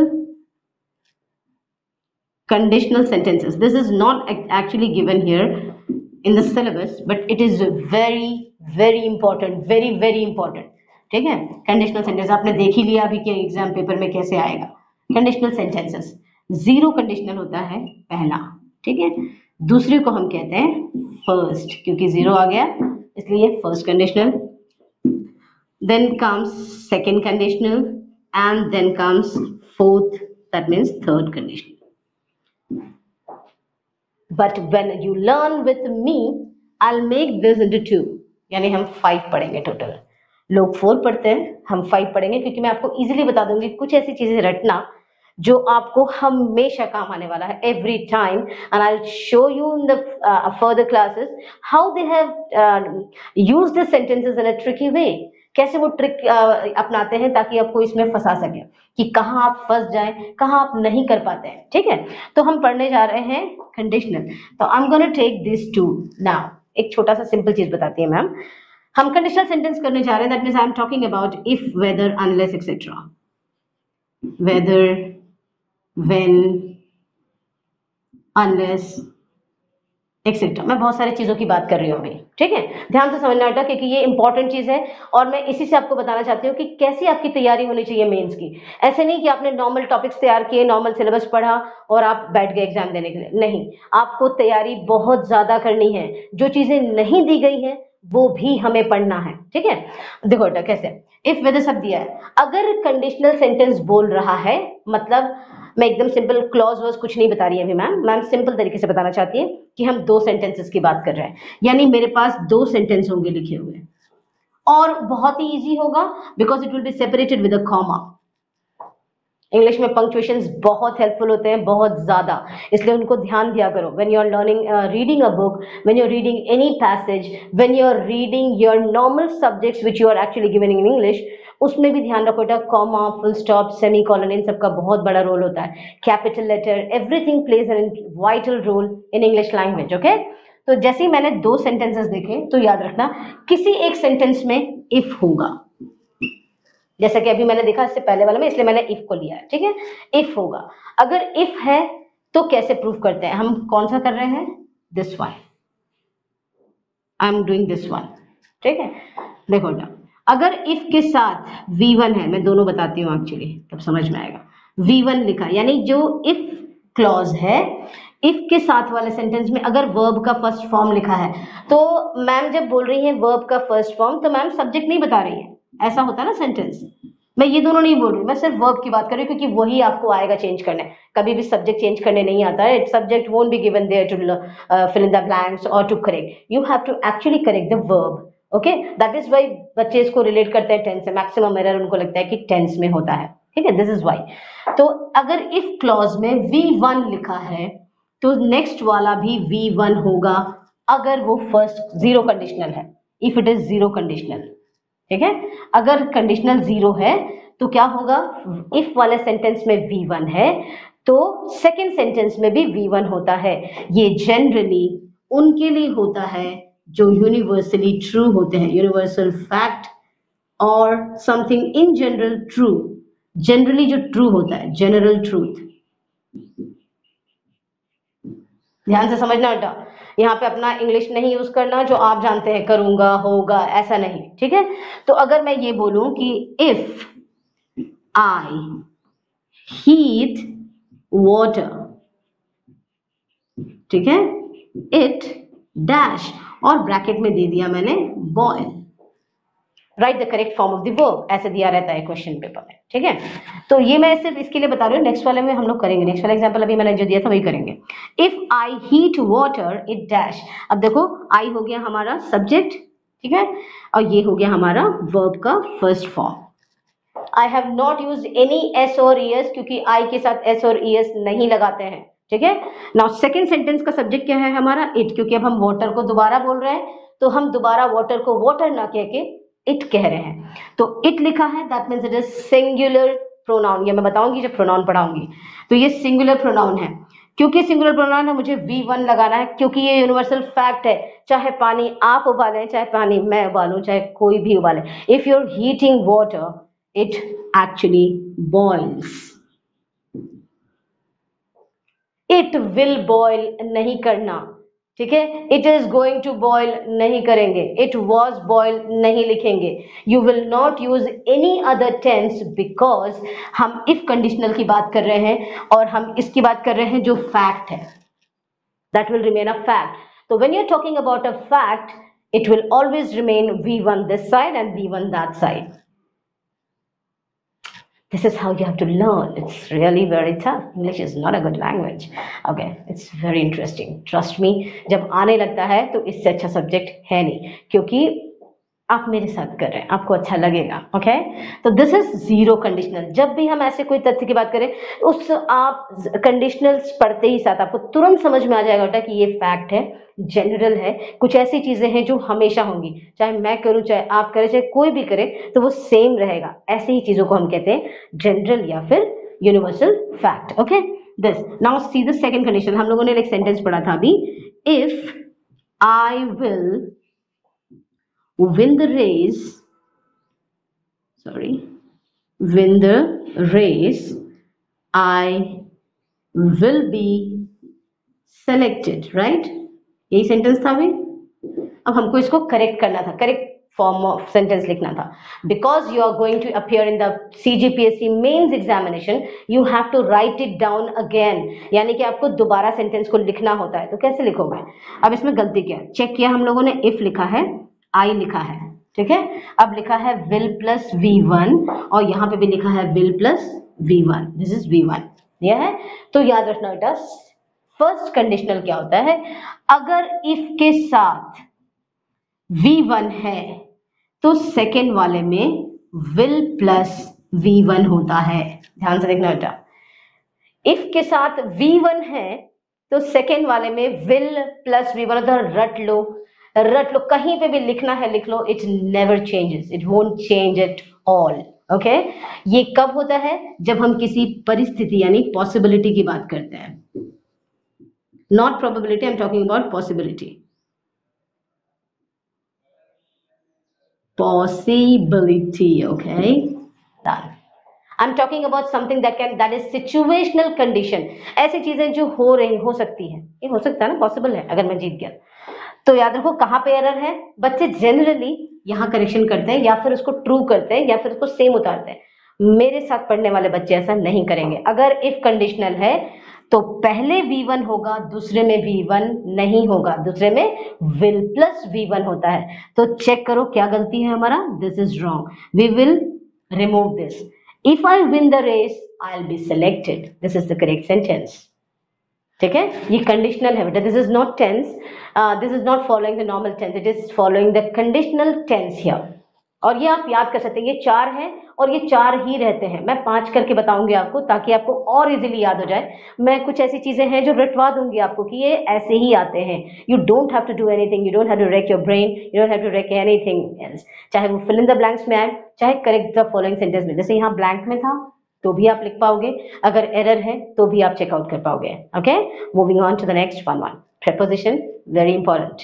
conditional sentences. This is not actually given here in the syllabus, but it is very important, very important. ठीक है, कंडीशनल सेंटेंस आपने देख ही लिया अभी के एग्जाम पेपर में कैसे आएगा। कंडीशनल सेंटेंसेस, जीरो कंडीशनल होता है पहला, ठीक है। दूसरे को हम कहते हैं फर्स्ट, क्योंकि जीरो आ गया इसलिए first conditional. Then comes second conditional and then comes fourth, that means third conditional. But when you learn with me, I'll make this into 2, यानी हम 5 पढ़ेंगे टोटल। लोग 4 पढ़ते हैं, हम 5 पढ़ेंगे, क्योंकि मैं आपको इजीली बता दूंगी कुछ ऐसी चीजें रटना जो आपको हमेशा काम आने वाला है, every time, and I'll show you in the further classes how they have used the sentences in a tricky way। कैसे वो ट्रिक अपनाते हैं ताकि आपको इसमें फंसा सके कि कहाँ आप फंस जाएं, कहाँ आप नहीं कर पाते हैं। ठीक है, तो हम पढ़ने जा रहे हैं कंडीशनल। तो I am gonna take this to now. एक छोटा सा सिंपल चीज बताती है मैम, हम कंडीशनल सेंटेंस करने जा रहे हैं, that means I am talking about if, whether, unless etcetera. Whether, when, unless etcetera. मैं बहुत सारी चीजों की बात कर रही हूँ अभी, ठीक है। ध्यान से समझना बेटा, क्योंकि ये इंपॉर्टेंट चीज है और मैं इसी से आपको बताना चाहती हूँ कि कैसी आपकी तैयारी होनी चाहिए मेंस की। ऐसे नहीं कि आपने नॉर्मल टॉपिक्स तैयार किए, नॉर्मल सिलेबस पढ़ा और आप बैठ गए एग्जाम देने के लिए। नहीं, आपको तैयारी बहुत ज्यादा करनी है। जो चीजें नहीं दी गई है वो भी हमें पढ़ना है, ठीक है। देखो बेटा कैसे, इफ वेदर सब दिया है, अगर कंडीशनल सेंटेंस बोल रहा है मतलब मैं एकदम सिंपल क्लॉज वर्स कुछ नहीं बता रही है अभी मैम सिंपल तरीके से बताना चाहती है कि हम दो सेंटेंसेस की बात कर रहे हैं, यानी मेरे पास दो सेंटेंस होंगे लिखे हुए और बहुत ही इजी होगा because it will be separated with a comma. English में पंक्चुएशंस बहुत हेल्पफुल होते हैं, बहुत ज्यादा, इसलिए उनको ध्यान दिया करो when you are learning reading a book, when you are reading any passage, when you are reading your normal subjects which you are actually given in English, उसमें भी ध्यान रखो बेटा comma, full stop, semicolon, इन सबका बहुत बड़ा role होता है। Capital letter, everything plays an vital role in English language. Okay, तो जैसे ही मैंने दो सेंटेंसेस देखे तो याद रखना किसी एक सेंटेंस में इफ होगा, जैसा कि अभी मैंने देखा इससे पहले वाला में, इसलिए मैंने इफ को लिया है। ठीक है, इफ होगा। अगर इफ है तो कैसे प्रूव करते हैं, हम कौन सा कर रहे हैं, this one, I am doing this one. ठीक है, देखो ना, अगर इफ के साथ V1 है, मैं दोनों बताती हूँ एक्चुअली तब समझ में आएगा। V1 लिखा, यानी जो इफ क्लॉज है, इफ के साथ वाले सेंटेंस में अगर वर्ब का फर्स्ट फॉर्म लिखा है, तो मैम जब बोल रही है वर्ब का फर्स्ट फॉर्म तो मैम सब्जेक्ट नहीं बता रही है, ऐसा होता है ना सेंटेंस। मैं ये दोनों नहीं बोल रही, मैं सिर्फ वर्ब की बात कर रही हूँ क्योंकि वही आपको आएगा चेंज करने, कभी भी सब्जेक्ट चेंज करने नहीं आता है। Subject won't be given there to fill in the blanks और to correct, you have to actually correct the verb. Okay, that is why बच्चे इसको रिलेट करते हैं टेंस से, मैक्सिमम एरर उनको लगता है कि टेंस में होता है। ठीक है, दिस इज वाई। तो अगर इफ क्लॉज में V1 लिखा है तो नेक्स्ट वाला भी V1 होगा अगर वो फर्स्ट जीरो कंडीशनल है, if it is zero conditional. ठीक है, अगर कंडीशनल जीरो है तो क्या होगा, इफ वाले सेंटेंस में V1 है तो सेकेंड सेंटेंस में भी V1 होता है। ये जनरली उनके लिए होता है जो यूनिवर्सली ट्रू होते हैं, यूनिवर्सल फैक्ट और something in general true, generally जो ट्रू होता है, जनरल ट्रूथ। ध्यान से समझना बेटा, यहाँ पे अपना इंग्लिश नहीं यूज करना जो आप जानते हैं, करूंगा, होगा, ऐसा नहीं। ठीक है, तो अगर मैं ये बोलूं कि इफ आई हीट वाटर, ठीक है, इट डैश और ब्रैकेट में दे दिया मैंने boil, right the correct form of the verb, ऐसे दिया रहता है क्वेश्चन पेपर में। ठीक है, तो ये मैं सिर्फ इसके लिए बता रही हूँ, नेक्स्ट वाले में हम लोग करेंगे, नेक्स्ट वाला एग्जांपल अभी मैंने जो दिया था वही करेंगे। If I heat water it dash, अब देखो आई हो गया हमारा सब्जेक्ट, ठीक है, और ये हो गया हमारा वर्ब का first form. I have not used any S और ईएस क्योंकि आई के साथ एस और ईएस नहीं लगाते हैं। ठीक है, नाउ सेकेंड सेंटेंस का सब्जेक्ट क्या है हमारा, इट, क्योंकि अब हम वाटर को दोबारा बोल रहे हैं तो हम दोबारा वाटर को वाटर ना कह के इट कह रहे हैं, तो इट लिखा है, that means it is singular pronoun. ये मैं बताऊंगी जब प्रोनाउन पढ़ाऊंगी, तो ये सिंगुलर प्रोनाउन है। क्योंकि सिंगुलर प्रोनाउन है मुझे V1 लगाना है क्योंकि ये यूनिवर्सल फैक्ट है, चाहे पानी आप उबालें, चाहे पानी मैं उबालूं, चाहे कोई भी उबाले, if you are heating water it actually boils. It will boil नहीं करना, ठीक है, it is going to boil नहीं करेंगे, इट वॉज बॉयल नहीं लिखेंगे, you will not use any other tense because हम इफ कंडीशनल की बात कर रहे हैं और हम इसकी बात कर रहे हैं जो फैक्ट है, that will remain a fact. तो when you are talking about a fact it will always remain V1 this side and V1 that side. This is how you have to learn. It's really very tough. English is not a good language. Okay, it's very interesting. Trust me, जब आने लगता है तो इससे अच्छा subject है नहीं, क्योंकि आप मेरे साथ कर रहे हैं, आपको अच्छा लगेगा। ओके, तो दिस इज जीरो कंडीशनल। जब भी हम ऐसे कोई तथ्य की बात करें, उस आप कंडीशनल्स पढ़ते ही साथ आपको तुरंत समझ में आ जाएगा बेटा कि ये फैक्ट है, जनरल है, कुछ ऐसी चीजें हैं जो हमेशा होंगी, चाहे मैं करूं, चाहे आप करें, चाहे कोई भी करे, तो वो सेम रहेगा। ऐसे ही चीजों को हम कहते हैं जनरल या फिर universal fact. Okay, this now see the second condition. हम लोगों ने एक सेंटेंस पढ़ा था अभी, if I will win the race, win the race, I will be selected, right? यही सेंटेंस था अभी। अब हमको इसको करेक्ट करना था, करेक्ट फॉर्म ऑफ सेंटेंस लिखना था, because you are going to appear in the CGPSC mains examination, you have to write it down again, यानी कि आपको दोबारा सेंटेंस को लिखना होता है। तो कैसे लिखोगे? अब इसमें गलती क्या है, चेक किया हम लोगों ने, इफ लिखा है, आई लिखा है, ठीक है, अब लिखा है विल प्लस V1 और यहां पे भी लिखा है will plus V1, this is V1। यह है। तो याद रखना बेटा, फर्स्ट कंडीशनल क्या होता है, अगर इफ के साथ V1 है तो सेकेंड वाले में will प्लस V1 होता है। ध्यान से देखना बेटा, इफ के साथ V1 है तो सेकेंड वाले में will प्लस V1 होता है। रट लो, कहीं पे भी लिखना है लिख लो, it never changes, it won't change it all. Okay, ये कब होता है, जब हम किसी परिस्थिति यानी पॉसिबिलिटी की बात करते हैं, not probability, I am talking about possibility. Possibility, okay, done. I'm talking about something that is situational condition। ऐसी चीजें जो हो सकती है, ये हो सकता है ना, पॉसिबल है अगर मैं जीत गया। तो याद रखो कहाँ पे एरर है, बच्चे जनरली यहाँ करेक्शन करते हैं या फिर उसको ट्रू करते हैं या फिर उसको सेम उतारते हैं। मेरे साथ पढ़ने वाले बच्चे ऐसा नहीं करेंगे। अगर इफ कंडीशनल है तो पहले V1 होगा, दूसरे में V1 नहीं होगा, दूसरे में will प्लस V1 होता है। तो चेक करो क्या गलती है हमारा, this is wrong, we will remove this. If I win the race I will be selected, this is the correct sentence. ठीक है, ये कंडीशनल है बेटा, this is not tense, this is not following the normal tense, it is following the conditional tense here. और ये आप याद कर सकते हैं, ये 4 है और ये 4 ही रहते हैं। मैं 5 करके बताऊंगी आपको ताकि आपको और इजीली याद हो जाए। मैं कुछ ऐसी चीजें हैं जो रटवा दूंगी आपको कि ये ऐसे ही आते हैं। You don't have to do anything, you don't have to wreck your brain, you don't have to wreck anything else. चाहे वो फिल इन द ब्लैंक्स में आए, चाहे करेक्ट द फॉलोइंग सेंटेंस में। जैसे यहाँ ब्लैंक में था तो भी आप लिख पाओगे, अगर एरर है तो भी आप चेकआउट कर पाओगे। Okay, moving on to the next one, preposition, very important.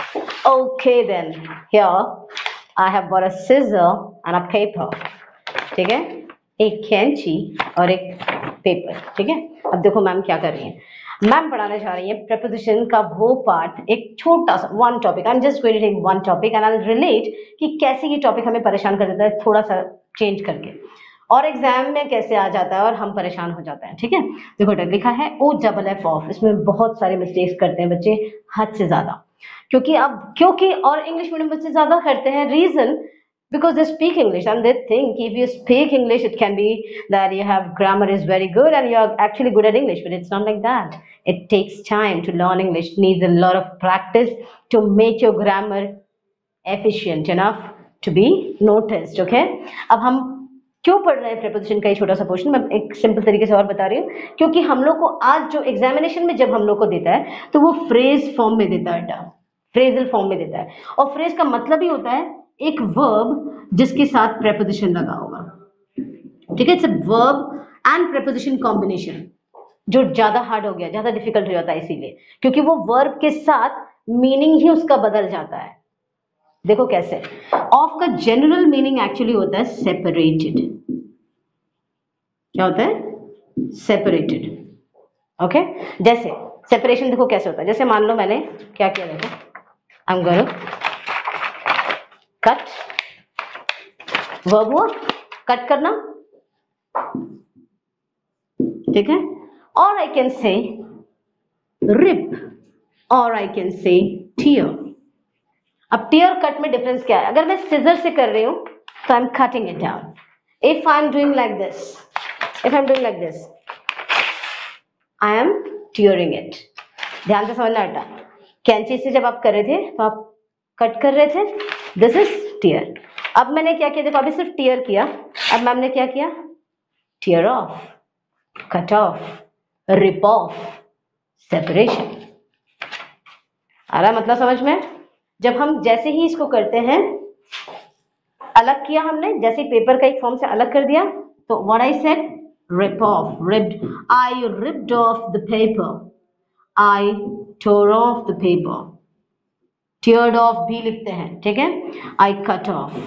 Okay then, here I have got a scissor and a paper. ठीक है, एक कैंची और एक पेपर। ठीक है, अब देखो मैम क्या कर रही है, मैम पढ़ाने जा रही है preposition का वो पार्ट, एक छोटा सा one topic, I'm just going to take one topic and I'll relate कि कैसे ये टॉपिक हमें परेशान कर देता है थोड़ा सा चेंज करके, और एग्जाम में कैसे आ जाता है और हम परेशान हो जाते हैं। ठीक है, देखो लिखा है OFF ऑफ, इसमें बहुत सारे मिस्टेक्स करते हैं बच्चे, हद से ज्यादा, क्योंकि और इंग्लिश मीडियम बच्चे ज्यादा करते हैं। Reason because they speak English and they think if you speak English it can be that you have grammar is very good and you are actually good at English, but it's not like that. It takes time to learn English, needs a lot of practice to make your grammar efficient enough to be noticed. Okay, अब हम क्यों पढ़ रहे हैं preposition का ये छोटा सा पोर्शन, मैं एक सिंपल तरीके से और बता रही हूँ, क्योंकि हम लोग को आज जो एग्जामिनेशन में जब हम लोग को देता है तो वो फ्रेज फॉर्म में देता है, फ्रेजल फॉर्म में देता है, और फ्रेज का मतलब ही होता है एक वर्ब जिसके साथ प्रेपोजिशन लगा होगा। ठीक है, it's a verb and preposition combination, जो ज्यादा हार्ड हो गया, ज्यादा डिफिकल्ट हो जाता है इसीलिए, क्योंकि वो वर्ब के साथ मीनिंग ही उसका बदल जाता है। देखो कैसे, ऑफ का जनरल मीनिंग एक्चुअली होता है सेपरेटेड। क्या होता है? सेपरेटेड। ओके, जैसे सेपरेशन देखो कैसे होता है, जैसे मान लो मैंने क्या किया, देखो I am going cut, verb हुआ कट करना, ठीक है, और आई कैन से रिप और आई कैन से टीयर। अब टीयर कट में डिफरेंस क्या है, अगर मैं सिजर से कर रही हूं तो I am cutting it down, if I am doing like this, if I am doing like this I am tearing it. ध्यान से समझना बेटा, कैंची से जब आप कर रहे थे तो आप कट कर रहे थे, दिस इज टीयर। अब मैंने क्या किया, देखो अभी सिर्फ टीयर किया, अब मैम ने क्या किया, tear off, cut off, rip off, separation. आ रहा मतलब समझ में? जब हम जैसे ही इसको करते हैं, अलग किया हमने, जैसे पेपर का एक फॉर्म से अलग कर दिया, तो what I said, rip off, ripped, I ripped off the paper, I tore off the paper, teared off भी लिखते हैं, ठीक है, I cut off,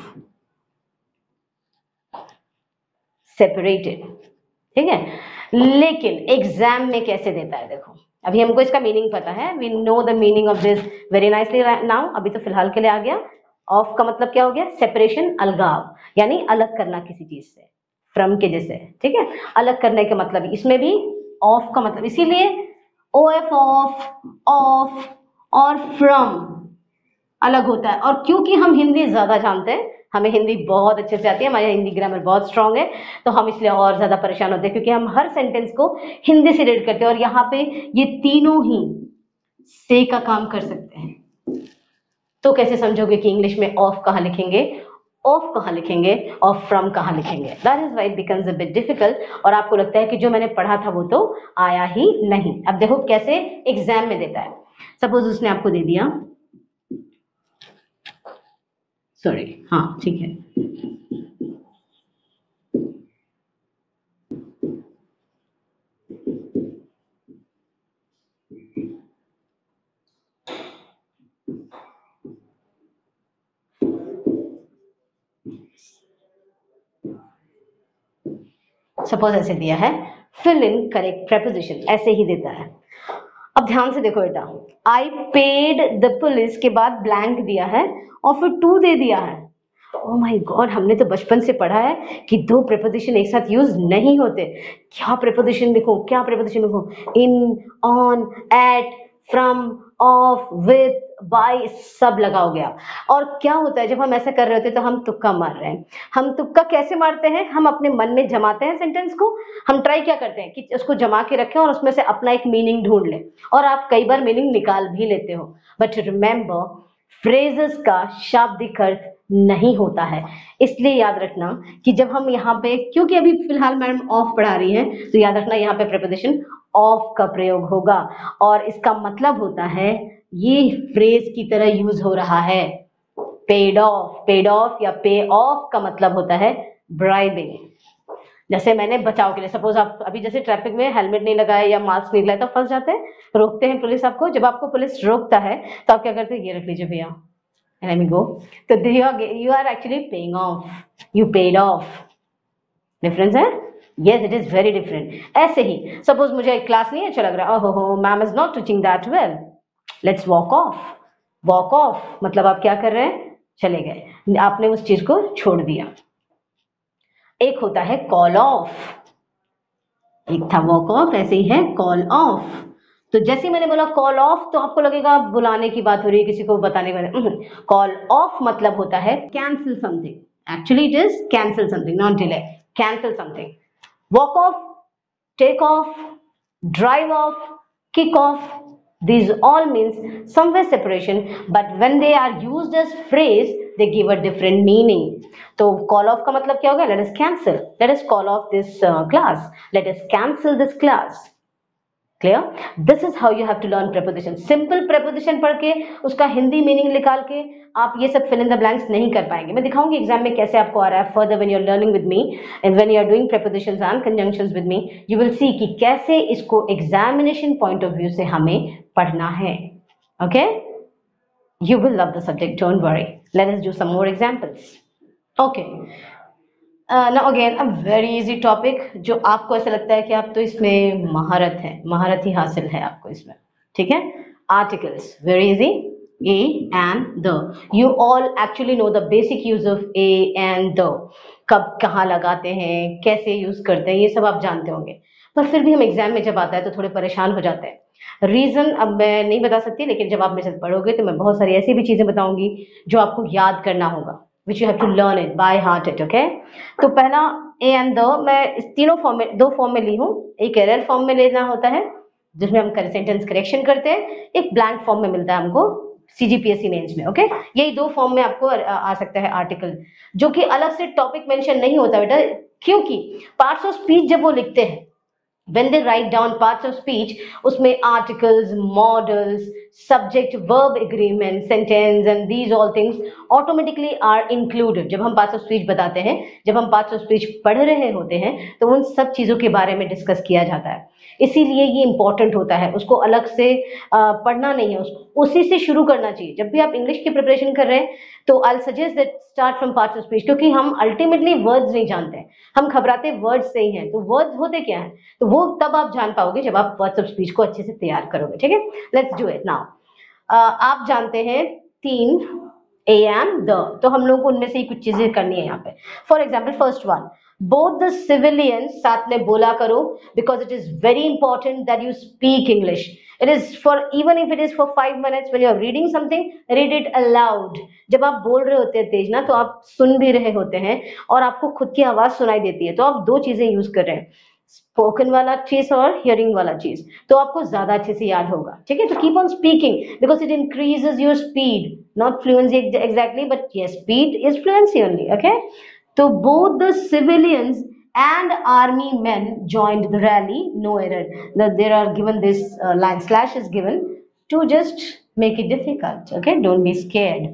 separated, ठीक है। लेकिन एग्जाम में कैसे देता है, देखो अभी हमको इसका मीनिंग पता है, we know the meaning of this very nicely now. अभी तो फिलहाल के लिए आ गया। ऑफ का मतलब क्या हो गया, सेपरेशन, अलगाव, यानी अलग करना किसी चीज से, फ्रॉम के जैसे, ठीक है, अलग करने के मतलब, इसमें भी ऑफ का मतलब, इसीलिए OF ऑफ और फ्रॉम अलग होता है। और क्योंकि हम हिंदी ज्यादा जानते हैं, हमें हिंदी बहुत अच्छे से आती है, हमारी हिंदी ग्रामर बहुत स्ट्रांग है, तो हम इसलिए और ज्यादा परेशान होते हैं क्योंकि हम हर सेंटेंस को हिंदी से रिलेट करते हैं और यहाँ पे ये तीनों ही से का काम कर सकते हैं। तो कैसे समझोगे कि इंग्लिश में ऑफ कहाँ लिखेंगे, ऑफ कहाँ लिखेंगे और फ्रॉम कहाँ लिखेंगे? That is why it becomes a bit difficult और आपको लगता है कि जो मैंने पढ़ा था वो तो आया ही नहीं। अब देखो कैसे एग्जाम में देता है। सपोज उसने आपको दे दिया, सॉरी, हाँ ठीक है, सपोज ऐसे दिया है, फिल इन करेक्ट प्रेपोजिशन, ऐसे ही देता है। अब ध्यान से देखो बेटा, आई पेड द पुलिस के बाद ब्लैंक दिया है और फिर टू दे दिया है। ओ माय गॉड, हमने तो बचपन से पढ़ा है कि दो प्रेपोजिशन एक साथ यूज नहीं होते। क्या प्रेपोजिशन लिखूं, क्या प्रेपोजिशन लिखूं? In, on, at, from, of, with, by, सब लगा हो गया। और क्या होता है जब हम ऐसा कर रहे होते हैं तो हम तुक्का मार रहे हैं। हम तुक्का कैसे मारते हैं? हम अपने मन में जमाते हैं सेंटेंस को। हम ट्राई क्या करते हैं कि उसको जमा के रखें और उसमें से अपना एक मीनिंग ढूंढ लें, और आप कई बार मीनिंग निकाल भी लेते हो। बट रिमेंबर, फ्रेजेस का शाब्दिक अर्थ नहीं होता है। इसलिए याद रखना कि जब हम यहाँ पे, क्योंकि अभी फिलहाल मैडम ऑफ पढ़ा रही हैं, तो याद रखना यहाँ पे प्रेपोजिशन ऑफ का प्रयोग होगा और इसका मतलब होता है, ये फ्रेज की तरह यूज हो रहा है, पेड ऑफ। पेड ऑफ या पे ऑफ का मतलब होता है ब्राइबिंग। जैसे मैंने बचाव के लिए, सपोज आप अभी जैसे ट्रैफिक में हेलमेट नहीं लगाया या मास्क नहीं लगाया तो फंस जाते हैं, रोकते हैं पुलिस आपको। जब आपको पुलिस रोकता है तो आप क्या करते हैं? ये रख लीजिए भैया, let me go। तो you are actually paying off, you paid off। Difference है? yes, it is very different। ऐसे ही सपोज मुझे क्लास नहीं अच्छा लग रहा, ओहो हो ma'am is not teaching that well, let's walk off. Walk off मतलब आप क्या कर रहे हैं? चले गए, आपने उस चीज को छोड़ दिया। एक होता है कॉल ऑफ, एक था वॉक ऑफ, ऐसे ही है कॉल ऑफ। तो जैसे मैंने बोला कॉल ऑफ तो आपको लगेगा बुलाने की बात हो रही है, किसी को बताने वाले। कॉल ऑफ मतलब होता है cancel something. Actually it is cancel something, not delay, cancel something. Walk off, take off, drive off, kick off, these all means somewhere separation, but when they are used as phrase they give a different meaning। तो call off का मतलब क्या होगा? Let us cancel, let us call off this class, let us cancel this class। Clear? This is how you have to learn preposition। Simple preposition पढ़ के उसका Hindi meaning निकाल के आप ये सब fill in the blanks नहीं कर पाएंगे। मैं दिखाऊंगी एग्जाम में कैसे आपको आ रहा है। Further when you are learning with me and when you are doing prepositions and conjunctions with me, you will see कि कैसे इसको examination point of view से हमें पढ़ना है। Okay? You will love the subject, don't worry। Let us do some more examples। Okay। Now again a very easy topic, जो आपको ऐसा लगता है कि आप तो इसमें महारत है, महारत ही हासिल है आपको इसमें। ठीक है, articles, very easy. A and the, you all actually know the basic use of a and the. कब कहाँ लगाते हैं, कैसे यूज करते हैं, ये सब आप जानते होंगे, पर फिर भी हम एग्जाम में जब आता है तो थोड़े परेशान हो जाते हैं। रीजन अब मैं नहीं बता सकती, लेकिन जब आप मेरे साथ पढ़ोगे तो मैं बहुत सारी ऐसी भी चीजें बताऊंगी जो आपको याद करना होगा, which you have to learn it by heart it। okay? तो पहला ए एंड द, मैं इस तीनों फॉर्म में, दो फॉर्म में ली हूँ। एक एरर फॉर्म में लेना होता है जिसमें हम सेंटेंस करेक्शन करते हैं, एक ब्लैंक फॉर्म में मिलता है हमको सीजीपीएससी मेंस में। ओके, यही दो फॉर्म में आपको आ सकता है आर्टिकल, जो कि अलग से टॉपिक मेंशन नहीं होता बेटा, क्योंकि पार्ट्स ऑफ स्पीच जब वो लिखते हैं, when they write down parts of speech, उसमें articles, modals, subject verb agreement, sentence and these all things automatically are included। जब हम parts of speech बताते हैं, जब हम parts of speech पढ़ रहे होते हैं, तो उन सब चीजों के बारे में डिस्कस किया जाता है। इसीलिए ये इंपॉर्टेंट होता है, उसको अलग से पढ़ना नहीं है, उसको उसी से शुरू करना चाहिए। जब भी आप इंग्लिश की प्रिपरेशन कर रहे हैं तो I suggest that start from parts of speech, क्योंकि हम अल्टीमेटली वर्ड्स नहीं जानते हैं, हम घबराते वर्ड्स से ही हैं। तो वर्ड्स होते क्या हैं, तो वो तब आप जान पाओगे जब आप पार्ट्स ऑफ स्पीच को अच्छे से तैयार करोगे। ठीक है, लेट्स डू इट नाउ। आप जानते हैं तीन, ए एंड द, तो हम लोग को उनमें से ही कुछ चीजें करनी है यहाँ पे। For example first one, both the civilians, साथ में बोला करो, because it is very important that you speak English. It is for, even if it is for 5 minutes, when you are reading something, read it aloud. जब आप बोल रहे होते हैं तेज ना, तो आप सुन भी रहे होते हैं और आपको खुद की आवाज सुनाई देती है, तो आप दो चीजें यूज कर रहे हैं, स्पोकन वाला चीज और हियरिंग वाला चीज, तो आपको ज्यादा अच्छे से याद होगा, ठीक है। तो keep on speaking because it increases your speed, not fluency exactly, but yes, speed is fluency only, okay. तो both the civilians and army men joined the rally, no error. There are given this line slash is given to just make it difficult, okay, don't be scared.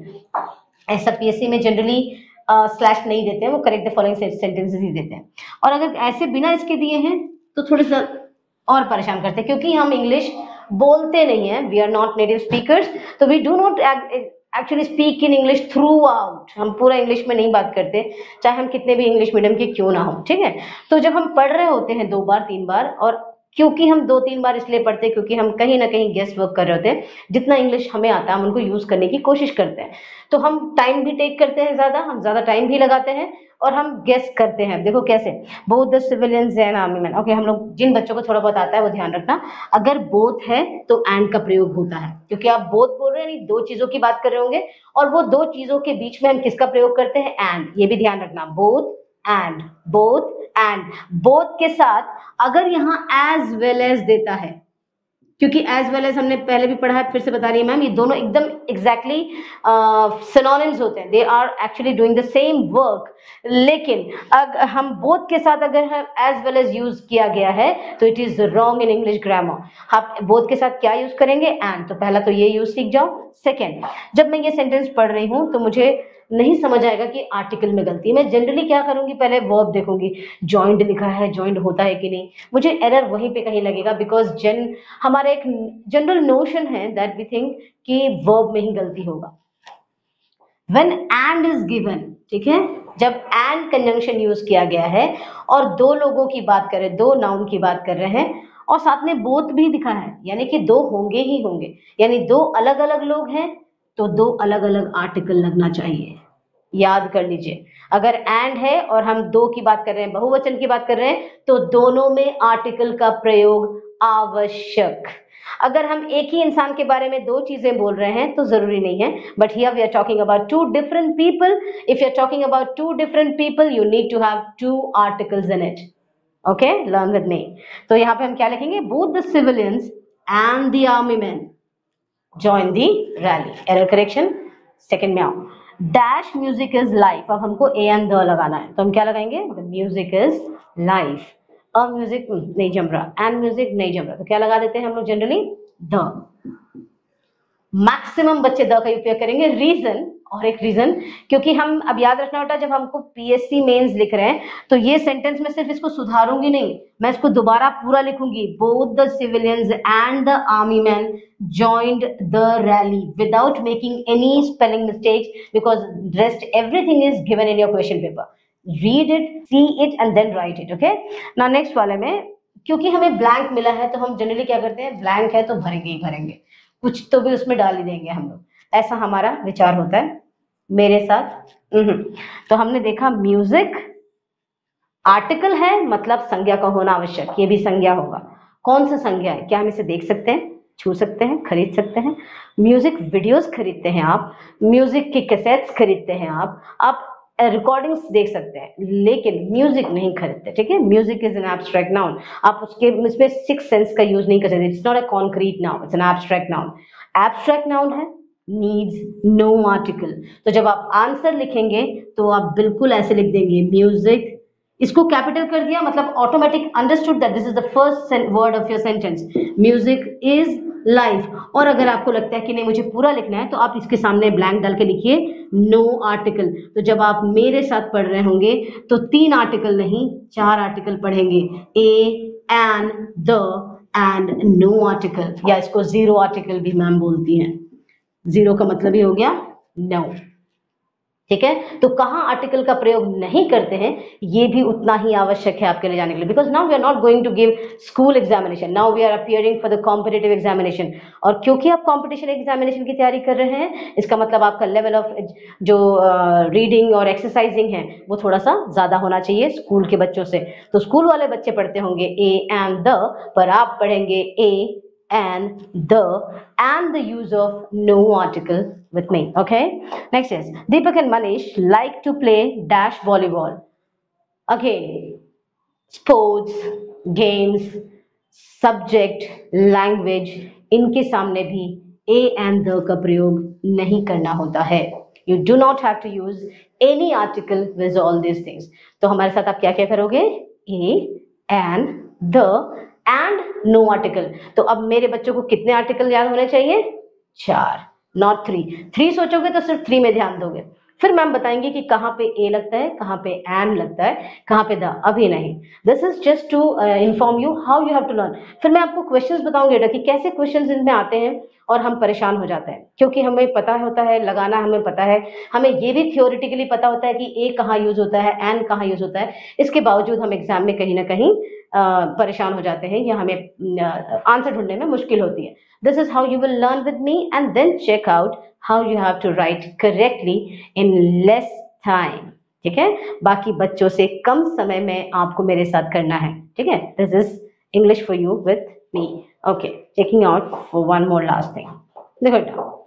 ऐसा PSC में generally slash नहीं देते हैं, वो correct the following sentences ही देते हैं। और अगर ऐसे बिना इसके दिए हैं तो थोड़ा सा और परेशान करते हैं, क्योंकि हम इंग्लिश बोलते नहीं है, we are not native speakers, तो we do not actually speak in English throughout, हम पूरा इंग्लिश में नहीं बात करते, चाहे हम कितने भी इंग्लिश मीडियम के क्यों ना हो, ठीक है। तो जब हम पढ़ रहे होते हैं 2 बार 3 बार, और क्योंकि हम 2-3 बार इसलिए पढ़ते हैं क्योंकि हम कहीं ना कहीं गेस्ट वर्क कर रहे होते हैं, जितना इंग्लिश हमें आता है हम उनको यूज करने की कोशिश करते हैं, तो हम टाइम भी टेक करते हैं, हम ज्यादा टाइम भी लगाते हैं और हम गेस करते हैं। देखो कैसे, both the civilians and army man, okay, हम लोग जिन बच्चों को थोड़ा बहुत आता है वो ध्यान रखना, अगर बोथ है तो एंड का प्रयोग होता है, क्योंकि आप बोथ बोल रहे हैं, यानी 2 चीजों की बात कर रहे होंगे, और वो 2 चीजों के बीच में हम किसका प्रयोग करते हैं, एंड, ये भी ध्यान रखना, both and, both and, both के साथ अगर यहाँ एज वेल एज देता है, क्योंकि एज वेल एज हमने पहले भी पढ़ा है, फिर से बता रही है मैम, ये दोनों एकदम एग्जैक्टली सिनोनिम्स होते हैं, they are actually doing the same work, लेकिन अगर हम बोथ के साथ अगर एज वेल एज यूज किया गया है तो it is wrong in English grammar. आप बोथ के साथ क्या यूज करेंगे, एंड, तो पहला तो ये यूज सीख जाओ। सेकेंड, जब मैं ये सेंटेंस पढ़ रही हूँ तो मुझे नहीं समझ आएगा कि आर्टिकल में गलती है, मैं जनरली क्या करूंगी, पहले वर्ब देखूंगी, जॉइंड लिखा है, जॉइंड होता है कि नहीं, मुझे एरर वहीं पे कहीं लगेगा, बिकॉज हमारा एक जनरल नोशन है दैट वी थिंक कि वर्ब में ही गलती होगा। When and is given, ठीक है, जब and कंजंक्शन यूज किया गया है और 2 लोगों की बात कर रहे हैं, 2 नाउन की बात कर रहे हैं, और साथ में बोथ भी दिखा है, यानी कि 2 होंगे ही होंगे, यानी 2 अलग अलग लोग हैं तो 2 अलग अलग आर्टिकल लगना चाहिए, याद कर लीजिए। अगर एंड है और हम 2 की बात कर रहे हैं, बहुवचन की बात कर रहे हैं, तो दोनों में आर्टिकल का प्रयोग आवश्यक। अगर हम एक ही इंसान के बारे में 2 चीजें बोल रहे हैं तो जरूरी नहीं है, but here we are talking about 2 different people, if you are talking about 2 different people you need to have 2 articles in it, okay, learn with me. तो यहाँ पे हम क्या लिखेंगे, both the civilians and the army man join the rally, error correction. Second में आओ, dash music is life, अब हमको ए एंड द लगाना है, तो हम क्या लगाएंगे, the music is life, a music नहीं जम रहा, एंड म्यूजिक नहीं जम रहा, तो क्या लगा देते हैं हम लोग जनरली, द। मैक्सिमम बच्चे द का उपयोग करेंगे, रीजन, और एक रीजन, क्योंकि हम अब याद रखना होता है जब हमको पीएससी मेंस लिख रहे हैं तो ये सेंटेंस में सिर्फ इसको सुधारूंगी नहीं, मैं इसको दोबारा पूरा लिखूंगी, both the civilians and the army man joined the rally without making any spelling mistakes, because rest everything is given in your question paper. Read it, see it and then write it, okay? Now next वाले में, क्योंकि हमें blank मिला है तो हम generally क्या करते हैं, ब्लैंक है तो भरेंगे ही भरेंगे, कुछ तो भी उसमें डाल ही देंगे हम लोग, ऐसा हमारा विचार होता है मेरे साथ। तो हमने देखा म्यूजिक आर्टिकल है, मतलब संज्ञा का होना आवश्यक, ये भी संज्ञा होगा। कौन सा संज्ञा है, क्या हम इसे देख सकते हैं, छू सकते हैं, खरीद सकते हैं, म्यूजिक वीडियोस खरीदते हैं आप, म्यूजिक के कैसेट्स खरीदते हैं आप रिकॉर्डिंग्स देख सकते हैं, लेकिन म्यूजिक नहीं खरीदते, ठीक है। Music is an abstract noun, आप इसमें 6 सेंस का यूज नहीं कर सकते, it's not a concrete noun, it's an abstract noun. Abstract noun है, नीड्स नो आर्टिकल, तो जब आप आंसर लिखेंगे तो आप बिल्कुल ऐसे लिख देंगे, म्यूजिक, इसको कैपिटल कर दिया मतलब automatic understood that this is the first word of your sentence, music is life. और अगर आपको लगता है कि नहीं मुझे पूरा लिखना है तो आप इसके सामने ब्लैंक डाल के लिखिए नो आर्टिकल। तो जब आप मेरे साथ पढ़ रहे होंगे तो 3 आर्टिकल नहीं 4 आर्टिकल पढ़ेंगे, a, an, the and no article, या इसको 0 आर्टिकल भी मैम बोलती हैं। 0 का मतलब ही हो गया नो, ठीक है। तो कहाँ आर्टिकल का प्रयोग नहीं करते हैं ये भी उतना ही आवश्यक है आपके लिए जाने के लिए, because now we are not going to give school examination, now we are appearing for the competitive examination. और क्योंकि आप कॉम्पिटिशन एग्जामिनेशन की तैयारी कर रहे हैं, इसका मतलब आपका लेवल ऑफ जो रीडिंग और एक्सरसाइजिंग है वो थोड़ा सा ज्यादा होना चाहिए स्कूल के बच्चों से। तो स्कूल वाले बच्चे पढ़ते होंगे ए एंड द, पर आप पढ़ेंगे a and the use of no article with me. Okay, next is Deepak and Manish like to play dash volleyball. Again, sports, games, subject, language, इनके सामने भी ए एंड द का प्रयोग नहीं करना होता है. You do not have to use any article with all this things. तो हमारे साथ आप क्या क्या करोगे? A and the and no article. तो अब मेरे बच्चों को कितने आर्टिकल याद होने चाहिए? 4, नॉट 3. सोचोगे तो सिर्फ 3 में ध्यान दोगे. फिर मैम बताएंगे कि कहाँ पे ए लगता है, कहाँ पे एन लगता है, कहाँ पे द. अभी नहीं. This is just to inform you how you have to learn. फिर मैं आपको क्वेश्चंस बताऊंगी बेटा कि कैसे क्वेश्चंस इनमें आते हैं और हम परेशान हो जाते हैं, क्योंकि हमें पता होता है लगाना, हमें पता है, हमें ये भी थियोरिटिकली पता होता है कि ए कहाँ यूज होता है, एन कहाँ यूज होता है. इसके बावजूद हम एग्जाम में कहीं ना कहीं परेशान हो जाते हैं या हमें आंसर ढूंढने में मुश्किल होती है. This is how you will learn with me and then check out how you have to write correctly in less time. ठीक है, बाकी बच्चों से कम समय में आपको मेरे साथ करना है. ठीक है, this is English for you with me. Okay, checking out for one more last thing. देखो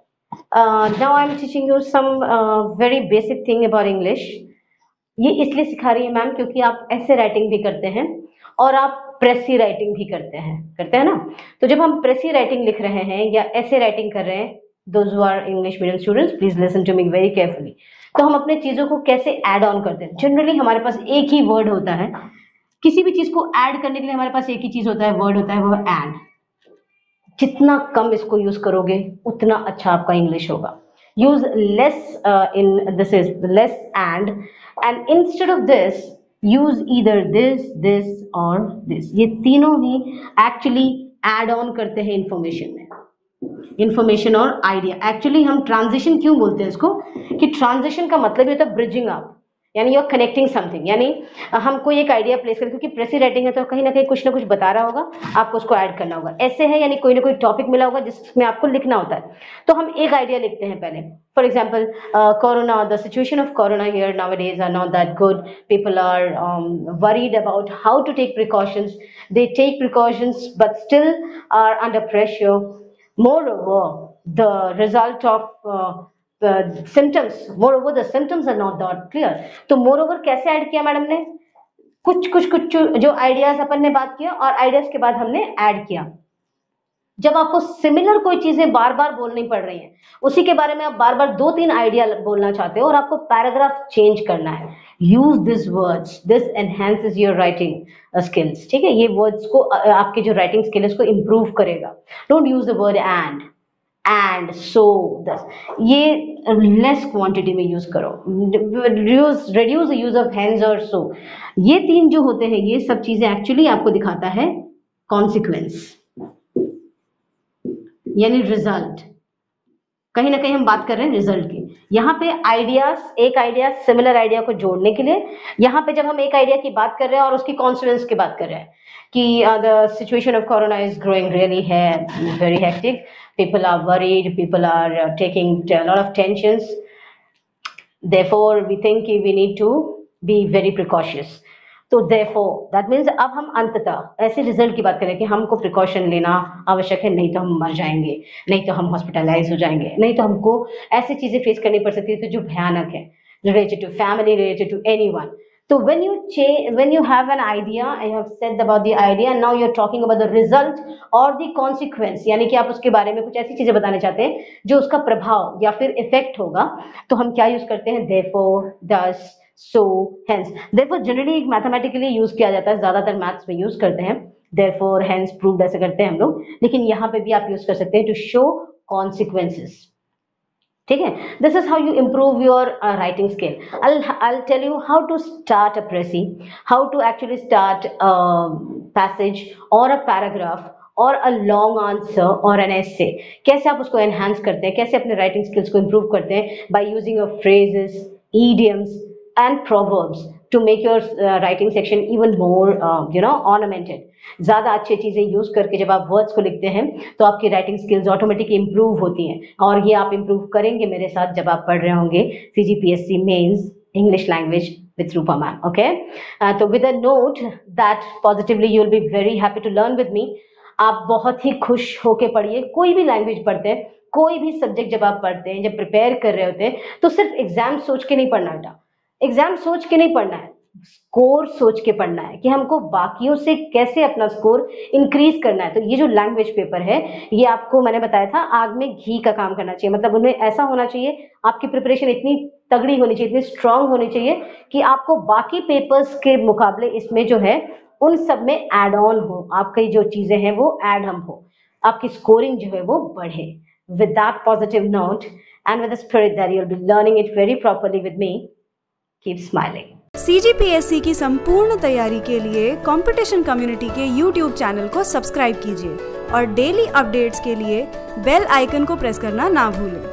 now I am teaching you some very basic thing about English. ये इसलिए सिखा रही है मैम क्योंकि आप ऐसे राइटिंग भी करते हैं और आप प्रेसी राइटिंग भी करते हैं ना. तो जब हम प्रेसी राइटिंग लिख रहे हैं या ऐसे राइटिंग कर रहे हैं, those who are English medium students please listen to me very carefully. तो हम अपने चीजों को कैसे ऐड ऑन करते हैं? जनरली हमारे पास एक ही वर्ड होता है. किसी भी चीज को ऐड करने के लिए हमारे पास एक ही चीज होता है, वर्ड होता है, वो एंड. जितना कम इसको यूज करोगे उतना अच्छा आपका इंग्लिश होगा. Use less in this is less and instead of this use either this or this. ये तीनों ही एक्चुअली एड ऑन करते हैं इंफॉर्मेशन में, इंफॉर्मेशन और आइडिया. एक्चुअली हम ट्रांजिशन क्यों बोलते हैं इसको, कि ट्रांजिशन का मतलब ये होता है ब्रिजिंग अप, यानी यू आर कनेक्टिंग समथिंग. यानी हम कोई एक आइडिया प्लेस करें, क्योंकि प्रेसी राइटिंग है तो कहीं ना कहीं कुछ ना कुछ बता रहा होगा, आपको उसको ऐड करना होगा. ऐसे है यानी कोई ना कोई टॉपिक मिला होगा जिसमें आपको लिखना होता है. तो हम एक आइडिया लिखते हैं पहले. For example corona, the situation of corona here nowadays are not that good. People are worried about how to take precautions. They take precautions but still are under pressure. Moreover, the result of symptoms, moreover the symptoms are not that clear. तो moreover कैसे add किया madam ने? कुछ जो ideas अपन ने बात किया और आइडियाज के बाद हमने ऐड किया. जब आपको सिमिलर कोई चीजें बार बार बोलनी पड़ रही हैं, उसी के बारे में आप बार बार 2-3 आइडिया बोलना चाहते हो और आपको पैराग्राफ चेंज करना है, use this words. This enhances your writing skills. ठीक है, ये वर्ड्स को आपके जो राइटिंग स्किल है उसको इंप्रूव करेगा. Don't use the word and so thus. ये लेस क्वांटिटी में यूज करो. Reduce the use of ands और सो. ये 3 जो होते हैं, ये सब चीजें एक्चुअली आपको दिखाता है कॉन्सिक्वेंस, यानी रिजल्ट. कहीं ना कहीं हम बात कर रहे हैं रिजल्ट की. यहाँ पे आइडियाज, एक आइडिया सिमिलर आइडिया को जोड़ने के लिए, यहाँ पे जब हम एक आइडिया की बात कर रहे हैं और उसकी कॉन्सिक्वेंस की बात कर रहे हैं कि the situation of corona is growing really है very hectic. People are worried, people are taking lot of tensions. Therefore we think we need to be very precautious. तो therefore that means अब हम अंततः ऐसे रिजल्ट की बात करें कि हमको प्रिकॉशन लेना आवश्यक है, नहीं तो हम मर जाएंगे, नहीं तो हम हॉस्पिटलाइज हो जाएंगे, नहीं तो हमको ऐसी चीजें फेस करनी पड़ सकती है तो जो भयानक है, related to family, related to anyone. तो when you have an idea, I have said about the idea, and now you're talking about the result or the consequence, यानी कि आप उसके बारे में कुछ ऐसी चीजें बताने चाहते हैं जो उसका प्रभाव या फिर इफेक्ट होगा. तो हम क्या यूज करते हैं? therefore, thus, so, hence. therefore generally mathematically use किया जाता है, ज्यादातर मैथ्स में यूज करते हैं. therefore, hence, proved ऐसे करते हैं हम लोग, लेकिन यहाँ पे भी आप यूज कर सकते हैं टू शो कॉन्सिक्वेंसेस. ठीक है, this is how you improve your writing skill. I'll tell you how to start a précis, how to actually start a passage or a paragraph और अ लॉन्ग आंसर और an essay. कैसे आप उसको enhance करते हैं, कैसे अपने writing skills को इम्प्रूव करते हैं by using your phrases, idioms and proverbs to make your writing section even more ornamented. ज्यादा अच्छी चीजें यूज करके जब आप वर्ड्स को लिखते हैं तो आपकी राइटिंग स्किल्स ऑटोमेटिकली इंप्रूव होती हैं, और ये आप इंप्रूव करेंगे मेरे साथ जब आप पढ़ रहे होंगे CGPSC mains English language with Rupa ma'am. Okay, so with a note that positively you will be very happy to learn with me. आप बहुत ही खुश होके पढ़िए। कोई भी लैंग्वेज पढ़ते हैं, कोई भी सब्जेक्ट जब आप पढ़ते हैं, जब प्रिपेयर कर रहे होते हैं, तो सिर्फ एग्जाम सोच के नहीं पढ़ना बेटा, एग्जाम सोच के नहीं पढ़ना है, स्कोर सोच के पढ़ना है कि हमको बाकियों से कैसे अपना स्कोर इंक्रीज करना है। तो ये जो लैंग्वेज पेपर है, ये आपको मैंने बताया था आग में घी का काम करना चाहिए। मतलब उन्हें ऐसा होना चाहिए, आपकी प्रिपरेशन इतनी तगड़ी होनी चाहिए, इतनी स्ट्रांग होनी चाहिए कि आपको बाकी पेपर्स के मुकाबले इसमें जो है उन सब में एड ऑन हो, आपकी जो चीजें हैं वो एड हम हो, आपकी स्कोरिंग जो है वो बढ़े। With that positive note and with the spirit that you'll be learning it very properly with me, keep smiling. CGPSC की संपूर्ण तैयारी के लिए कंपटीशन कम्युनिटी के YouTube चैनल को सब्सक्राइब कीजिए और डेली अपडेट्स के लिए बेल आइकन को प्रेस करना ना भूलें।